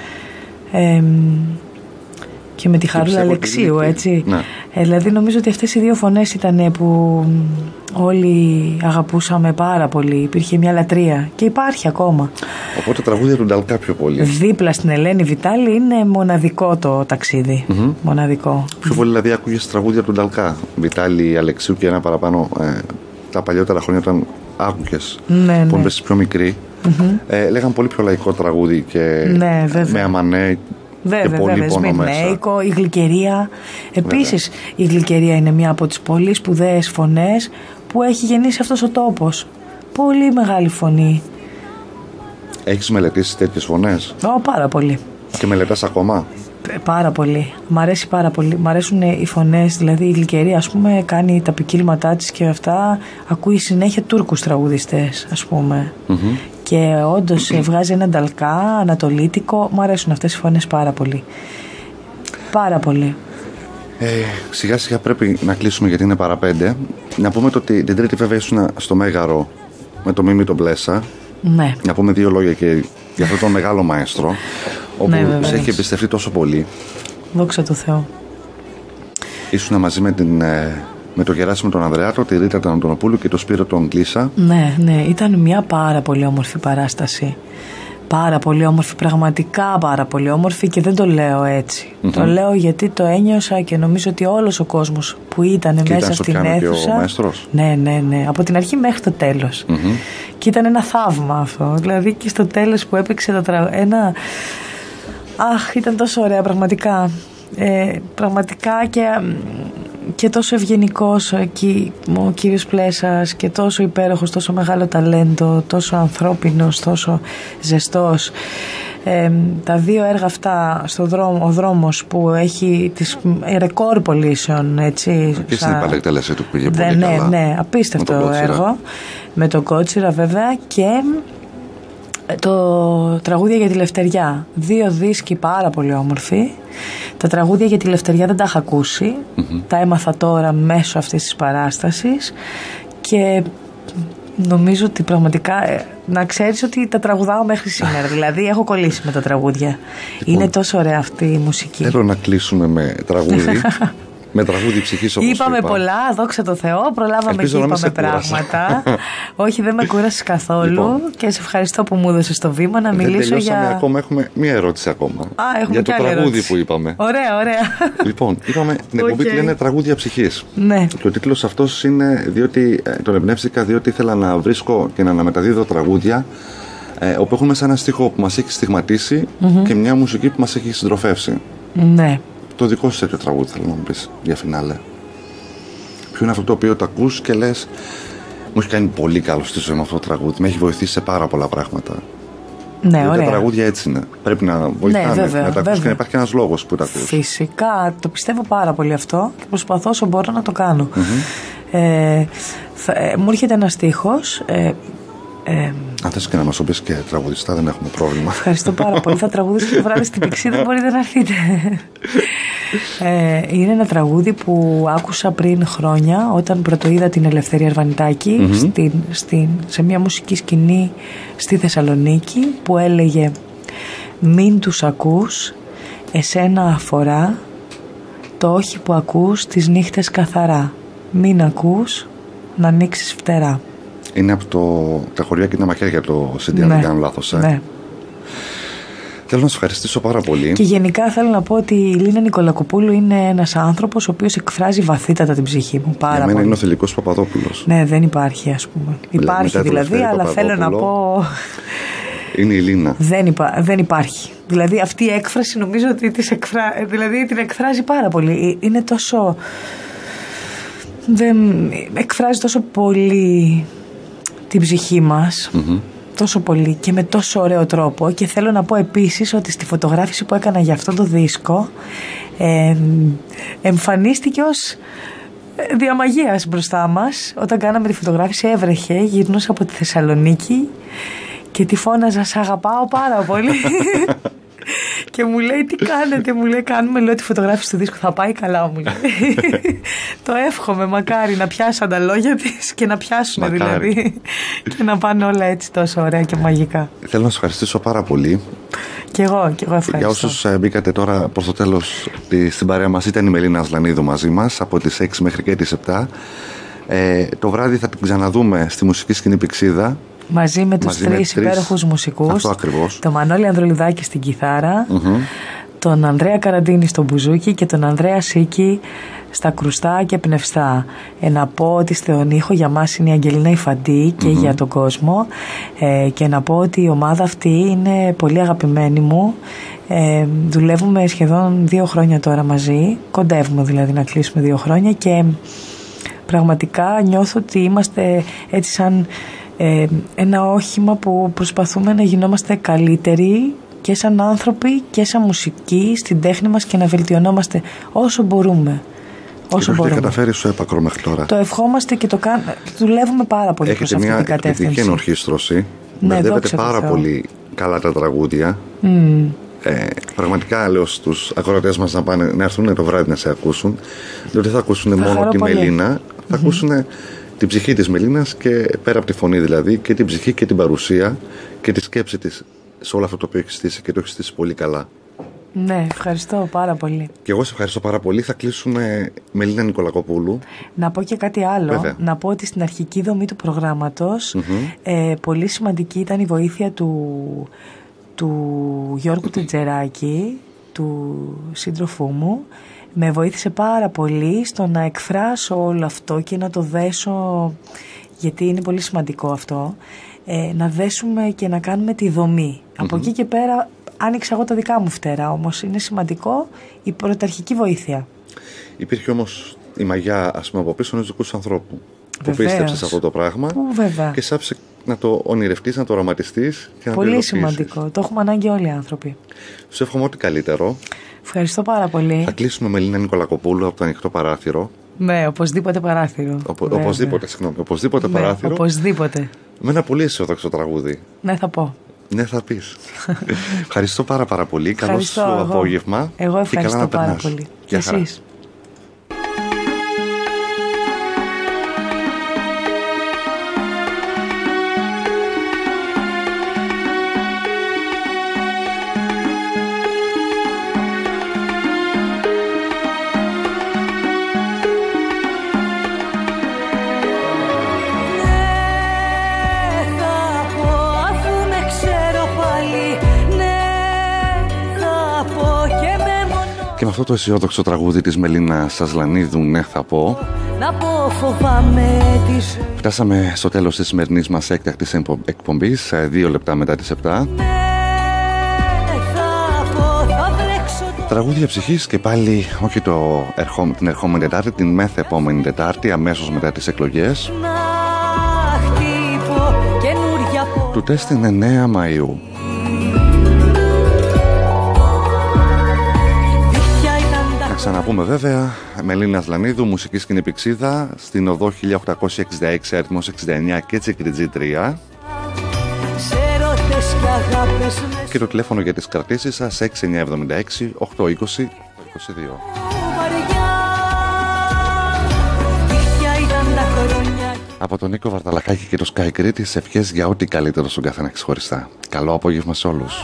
και με τη Χαρούλα Αλεξίου, έτσι. Ναι. Δηλαδή νομίζω ότι αυτές οι δύο φωνές ήταν που όλοι αγαπούσαμε πάρα πολύ. Υπήρχε μια λατρεία και υπάρχει ακόμα. Οπότε τραγούδια του Νταλκά πιο πολύ. Δίπλα στην Ελένη Βιτάλη είναι μοναδικό το ταξίδι. Μοναδικό. Πιο πολύ δηλαδή άκουγες τραγούδια του Νταλκά, Βιτάλη, Αλεξίου και ένα παραπάνω, τα παλιότερα χρόνια όταν άκουγες, ναι, που ήμουν πιο μικρή, λέγαν πολύ πιο λαϊκό τραγούδι και ναι, με αμανέ. Βέβαια, Σμυρνέικο, η Γλυκερία. Επίσης, η Γλυκερία είναι μια από τις πολύ σπουδαίες φωνές που έχει γεννήσει αυτός ο τόπος. Πολύ μεγάλη φωνή. Έχεις μελετήσει τέτοιες φωνές? Πάρα πολύ. Και μελετάς ακόμα? Πάρα πολύ. Μ' αρέσει πάρα πολύ. Μ' αρέσουν οι φωνές. Δηλαδή η Γλυκερία, ας πούμε, κάνει τα ποικίλματά της και αυτά. Ακούει συνέχεια Τούρκους τραγουδιστές, ας πούμε. Και όντως βγάζει ένα Νταλκά, ανατολίτικο. Μου αρέσουν αυτές οι φωνές πάρα πολύ. Πάρα πολύ. Σιγά σιγά πρέπει να κλείσουμε γιατί είναι παρά 5. Να πούμε ότι την Τρίτη βέβαια ήσουν στο Μέγαρο με το Μίμη τον Πλέσα. Ναι. Να πούμε 2 λόγια και για αυτόν τον μεγάλο μαέστρο, όπου σε έχει εμπιστευτεί τόσο πολύ. Δόξα τω Θεώ. Ήσουν μαζί με τον Γεράσιμο τον Ανδρεάτο, τη Ρίτα τον Αντωνοπούλου και τον Σπύρο τον Κλίσσα. Ναι, ναι, ήταν μια πάρα πολύ όμορφη παράσταση. Πάρα πολύ όμορφη, πραγματικά πάρα πολύ όμορφη, και δεν το λέω έτσι. Το λέω γιατί το ένιωσα και νομίζω ότι όλος ο κόσμος που ήταν και μέσα στην αίθουσα. Ναι, ναι, ναι, από την αρχή μέχρι το τέλος. Και ήταν ένα θαύμα αυτό. Δηλαδή και στο τέλος που έπαιξε ένα. Αχ, ήταν τόσο ωραία, πραγματικά. Πραγματικά και τόσο ευγενικός ο κύριος Πλέσας και τόσο υπέροχος, τόσο μεγάλο ταλέντο, τόσο ανθρώπινος, τόσο ζεστός. Τα 2 έργα αυτά ο δρόμος που έχει τις ρεκόρ πωλήσεων, έτσι. Και στην επανεκτέλεση του πήγε πολύ καλά. Ναι, απίστευτο έργο. Με τον Κότσιρα βέβαια, και το τραγούδια για τη Λευτεριά. 2 δίσκοι πάρα πολύ όμορφοι. Τα τραγούδια για τη Λευτεριά δεν τα είχα ακούσει. Τα έμαθα τώρα μέσω αυτής της παράστασης και νομίζω ότι πραγματικά να ξέρεις ότι τα τραγουδάω μέχρι σήμερα. Δηλαδή έχω κολλήσει με τα τραγούδια. Λοιπόν, είναι τόσο ωραία αυτή η μουσική. Θέλω να κλείσουμε με τραγούδι. Με τραγούδι ψυχής, όπως είπαμε είπα. Πολλά, δόξα τω Θεώ. Προλάβαμε. Ελπίζω και είπαμε πράγματα. Όχι, δεν με κούρασες καθόλου. Λοιπόν, και σε ευχαριστώ που μου έδωσες το βήμα να μιλήσω για. Ακόμα έχουμε μία ερώτηση ακόμα. Για το τραγούδι ερώτηση που είπαμε. Ωραία, ωραία. Λοιπόν, είπαμε την εκπομπή τη λένε τραγούδια ψυχής. Ναι. Και ο τίτλος αυτός είναι διότι τον εμπνεύστηκα, διότι ήθελα να βρίσκω και να αναμεταδίδω τραγούδια όπου έχουμε σαν ένα στίχο που μας έχει στιγματίσει και μια μουσική που μας έχει συντροφεύσει. Ναι. Το δικό σου τέτοιο τραγούδι θέλω να μου πεις για φινάλε. Ποιο είναι αυτό το οποίο το ακούς και λες, μου έχει κάνει πολύ καλό στη ζωή με αυτό το τραγούδι, με έχει βοηθήσει σε πάρα πολλά πράγματα. Ναι, ωραία. Τα τραγούδια έτσι είναι. Πρέπει να βοηθάνε, ναι, βέβαια, να τα ακούς και να υπάρχει ένας λόγος που τα ακούς. Φυσικά, το πιστεύω πάρα πολύ αυτό και προσπαθώ όσο μπορώ να το κάνω. Μου έρχεται ένας στίχος. Αν θες και να μας το πεις και τραγουδιστά, δεν έχουμε πρόβλημα. Ευχαριστώ πάρα πολύ. Θα τραγουδήσω το βράδυ στην Πηξίδα, μπορείτε να έρθετε. Είναι ένα τραγούδι που άκουσα πριν χρόνια όταν πρωτοείδα την Ελευθερία Αρβανιτάκη σε μια μουσική σκηνή στη Θεσσαλονίκη, που έλεγε «Μην τους ακούς, εσένα αφορά το όχι που ακούς τις νύχτες καθαρά. Μην ακούς, να ανοίξεις φτερά». Είναι από τα χωριά και τα μαχαίρια το CD, αν δεν κάνω λάθος. Ναι. Θέλω να σας ευχαριστήσω πάρα πολύ. Και γενικά θέλω να πω ότι η Λίνα Νικολακοπούλου είναι ένας άνθρωπος ο οποίος εκφράζει βαθύτατα την ψυχή μου. Πάρα πολύ. Εμένα είναι ο Θηλυκός Παπαδόπουλος. Ναι, δεν υπάρχει, ας πούμε. Υπάρχει δηλαδή, αλλά θέλω να πω. Είναι η Λίνα. Δεν υπάρχει. Δηλαδή αυτή η έκφραση νομίζω ότι την εκφράζει πάρα πολύ. Είναι τόσο. Εκφράζει τόσο πολύ την ψυχή μας, τόσο πολύ και με τόσο ωραίο τρόπο. Και θέλω να πω επίσης ότι στη φωτογράφηση που έκανα για αυτό το δίσκο εμφανίστηκε ως διαμαγείας μπροστά μας. Όταν κάναμε τη φωτογράφηση έβρεχε, γυρνούσα από τη Θεσσαλονίκη και τη φώναζα «Σ' αγαπάω πάρα πολύ». Και μου λέει τι κάνετε, μου λέει κάνουμε, λέω τη φωτογράφηση του δίσκου, θα πάει καλά μου λέει. Το εύχομαι, μακάρι να πιάσουν τα λόγια της και να πιάσουν δηλαδή και να πάνε όλα έτσι τόσο ωραία και μαγικά. Θέλω να σας ευχαριστήσω πάρα πολύ. Και εγώ ευχαριστώ. Για όσους μπήκατε τώρα προς το τέλος στην παρέα μας, ήταν η Μελίνα Ασλανίδου μαζί μας από τις 6 μέχρι και τις 7. Το βράδυ θα την ξαναδούμε στη μουσική σκηνή Πυξίδα. Μαζί με τους τρεις υπέροχους μουσικούς. Αυτό ακριβώς. Τον Μανώλη Ανδρουλιδάκη στην κιθάρα, τον Ανδρέα Καραντίνη στο μπουζούκι και τον Ανδρέα Σίκη στα κρουστά και πνευστά. Να πω ότι στον ήχο για μας είναι η Αγγελίνα Ιφαντή και για τον κόσμο, και να πω ότι η ομάδα αυτή είναι πολύ αγαπημένη μου. Δουλεύουμε σχεδόν 2 χρόνια τώρα μαζί, κοντεύουμε δηλαδή να κλείσουμε 2 χρόνια και πραγματικά νιώθω ότι είμαστε έτσι σαν ένα όχημα που προσπαθούμε να γινόμαστε καλύτεροι και σαν άνθρωποι και σαν μουσική στην τέχνη μας και να βελτιωνόμαστε όσο μπορούμε. Όσο μπορούμε. Το έχετε καταφέρει στο έπακρο μέχρι τώρα. Το ευχόμαστε και το δουλεύουμε πάρα πολύ προς αυτή την κατεύθυνση. Έχετε μια εκπληκτική ενορχήστρωση. Μπερδεύετε πάρα πολύ καλά τα τραγούδια. Πραγματικά λέω στους ακροατές μας να έρθουν το βράδυ να σε ακούσουν. Διότι θα ακούσουν μόνο τη Μελίνα, θα ακούσουν την ψυχή της Μελίνας και πέρα από τη φωνή δηλαδή, και την ψυχή και την παρουσία και τη σκέψη της σε όλο αυτό το οποίο έχει στήσει και το έχει στήσει πολύ καλά. Ναι, ευχαριστώ πάρα πολύ. Και εγώ σε ευχαριστώ πάρα πολύ. Θα κλείσουμε Μελίνα Νικολακοπούλου. Να πω και κάτι άλλο. Βέβαια. Να πω ότι στην αρχική δομή του προγράμματος πολύ σημαντική ήταν η βοήθεια του Γιώργου Τετζεράκη, του σύντροφού μου. Με βοήθησε πάρα πολύ στο να εκφράσω όλο αυτό και να το δέσω, γιατί είναι πολύ σημαντικό αυτό, να δέσουμε και να κάνουμε τη δομή. Από εκεί και πέρα άνοιξα εγώ τα δικά μου φτερά, όμως είναι σημαντικό η πρωταρχική βοήθεια. Υπήρχε όμως η μαγιά, ας πούμε, από πίσω ενός δικού σου ανθρώπου που πίστεψε σε αυτό το πράγμα και σ' άφησε να το ονειρευτείς, να το οραματιστείς και να το υλοποιήσεις. Πολύ σημαντικό. Το έχουμε ανάγκη όλοι οι άνθρωποι. Σου εύχομαι ό,τι καλύτερο. Ευχαριστώ πάρα πολύ. Θα κλείσουμε με Μελίνα Νικολακοπούλου από το Ανοιχτό Παράθυρο. Ναι, οπωσδήποτε παράθυρο. Οπωσδήποτε παράθυρο. Οπωσδήποτε. Με ένα πολύ αισιόδοξο τραγούδι. Ναι, θα πω. Ναι, θα πεις. Ευχαριστώ πάρα πολύ. Καλό σου απόγευμα. Εγώ ευχαριστώ πάρα πολύ. Και εσείς. Και με αυτό το αισιόδοξο τραγούδι της Μελίνας Ασλανίδου, ναι θα πω, φτάσαμε στο τέλος της σημερινής μας έκτακτης εκπομπής, 2 λεπτά μετά τις 7. Τραγούδια ψυχής και πάλι, όχι την ερχόμενη Τετάρτη, την μεθεπόμενη Τετάρτη, αμέσως μετά τις εκλογές. Του τεστ είναι 9 Μαΐου. Ξαναπούμε βέβαια, Μελίνα Ασλανίδου, μουσική σκηνή Πυξίδα, στην οδό 1866, αριθμός 69 και Τσικριτζή 3. Και το τηλέφωνο για τις κρατήσεις σας 6976 820 22. Από τον Νίκο Βαρταλακάκη και το Sky Κρήτης, ευχές για ό,τι καλύτερο στον καθένα ξεχωριστά. Καλό απόγευμα σε όλους.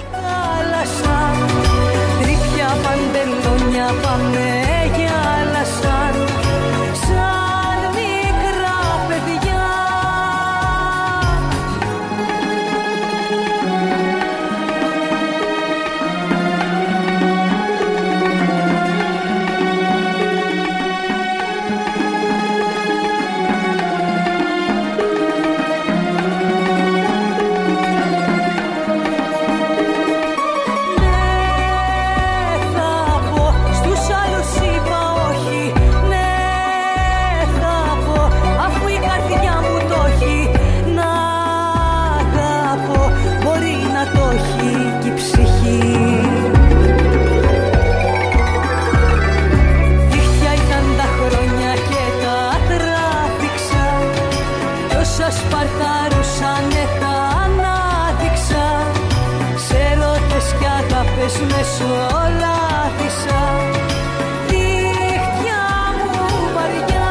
νύχτες μεσολάθησα, δίχτυα μου βαριά.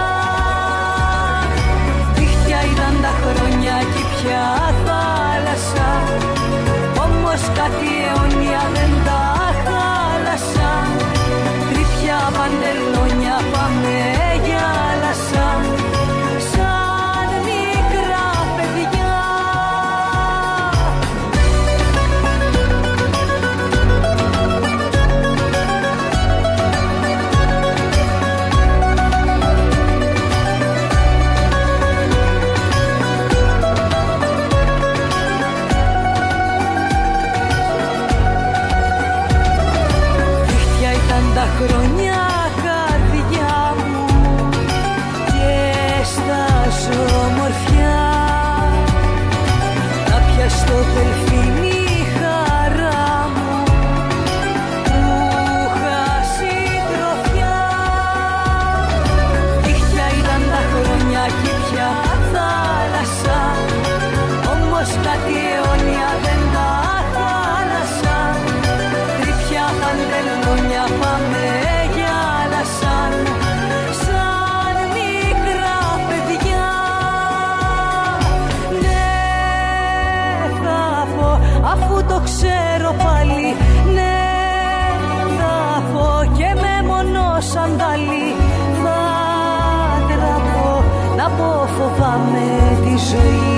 Δίχτυα ήταν τα χρόνια κι πια θάλασσα, όμως κάτι αιώνια δεν τα χάλασα. Τρίπια παντελόνια πάμε γυάλασα, σαν μικρά παιδιά. Δίχτυα ήταν τα χρόνια καρδιά μου και στάζω ομορφιά. Να πιαστώ δελφίνη χαρά μου που είχα συντροφιά. Δίχτυα ήταν τα χρόνια κι πια θάλασσα, όμως κάτι αιώνια δεν τα χάλασα. Τρίπια παντελόνια πάμε γυάλασαν, σαν μικρά παιδιά. Ναι, θα πω, αφού το ξέρω πάλι. Ναι, θα πω και με μονό σαντάλι. Θα τραπώ, να πω φοβάμαι τη ζωή.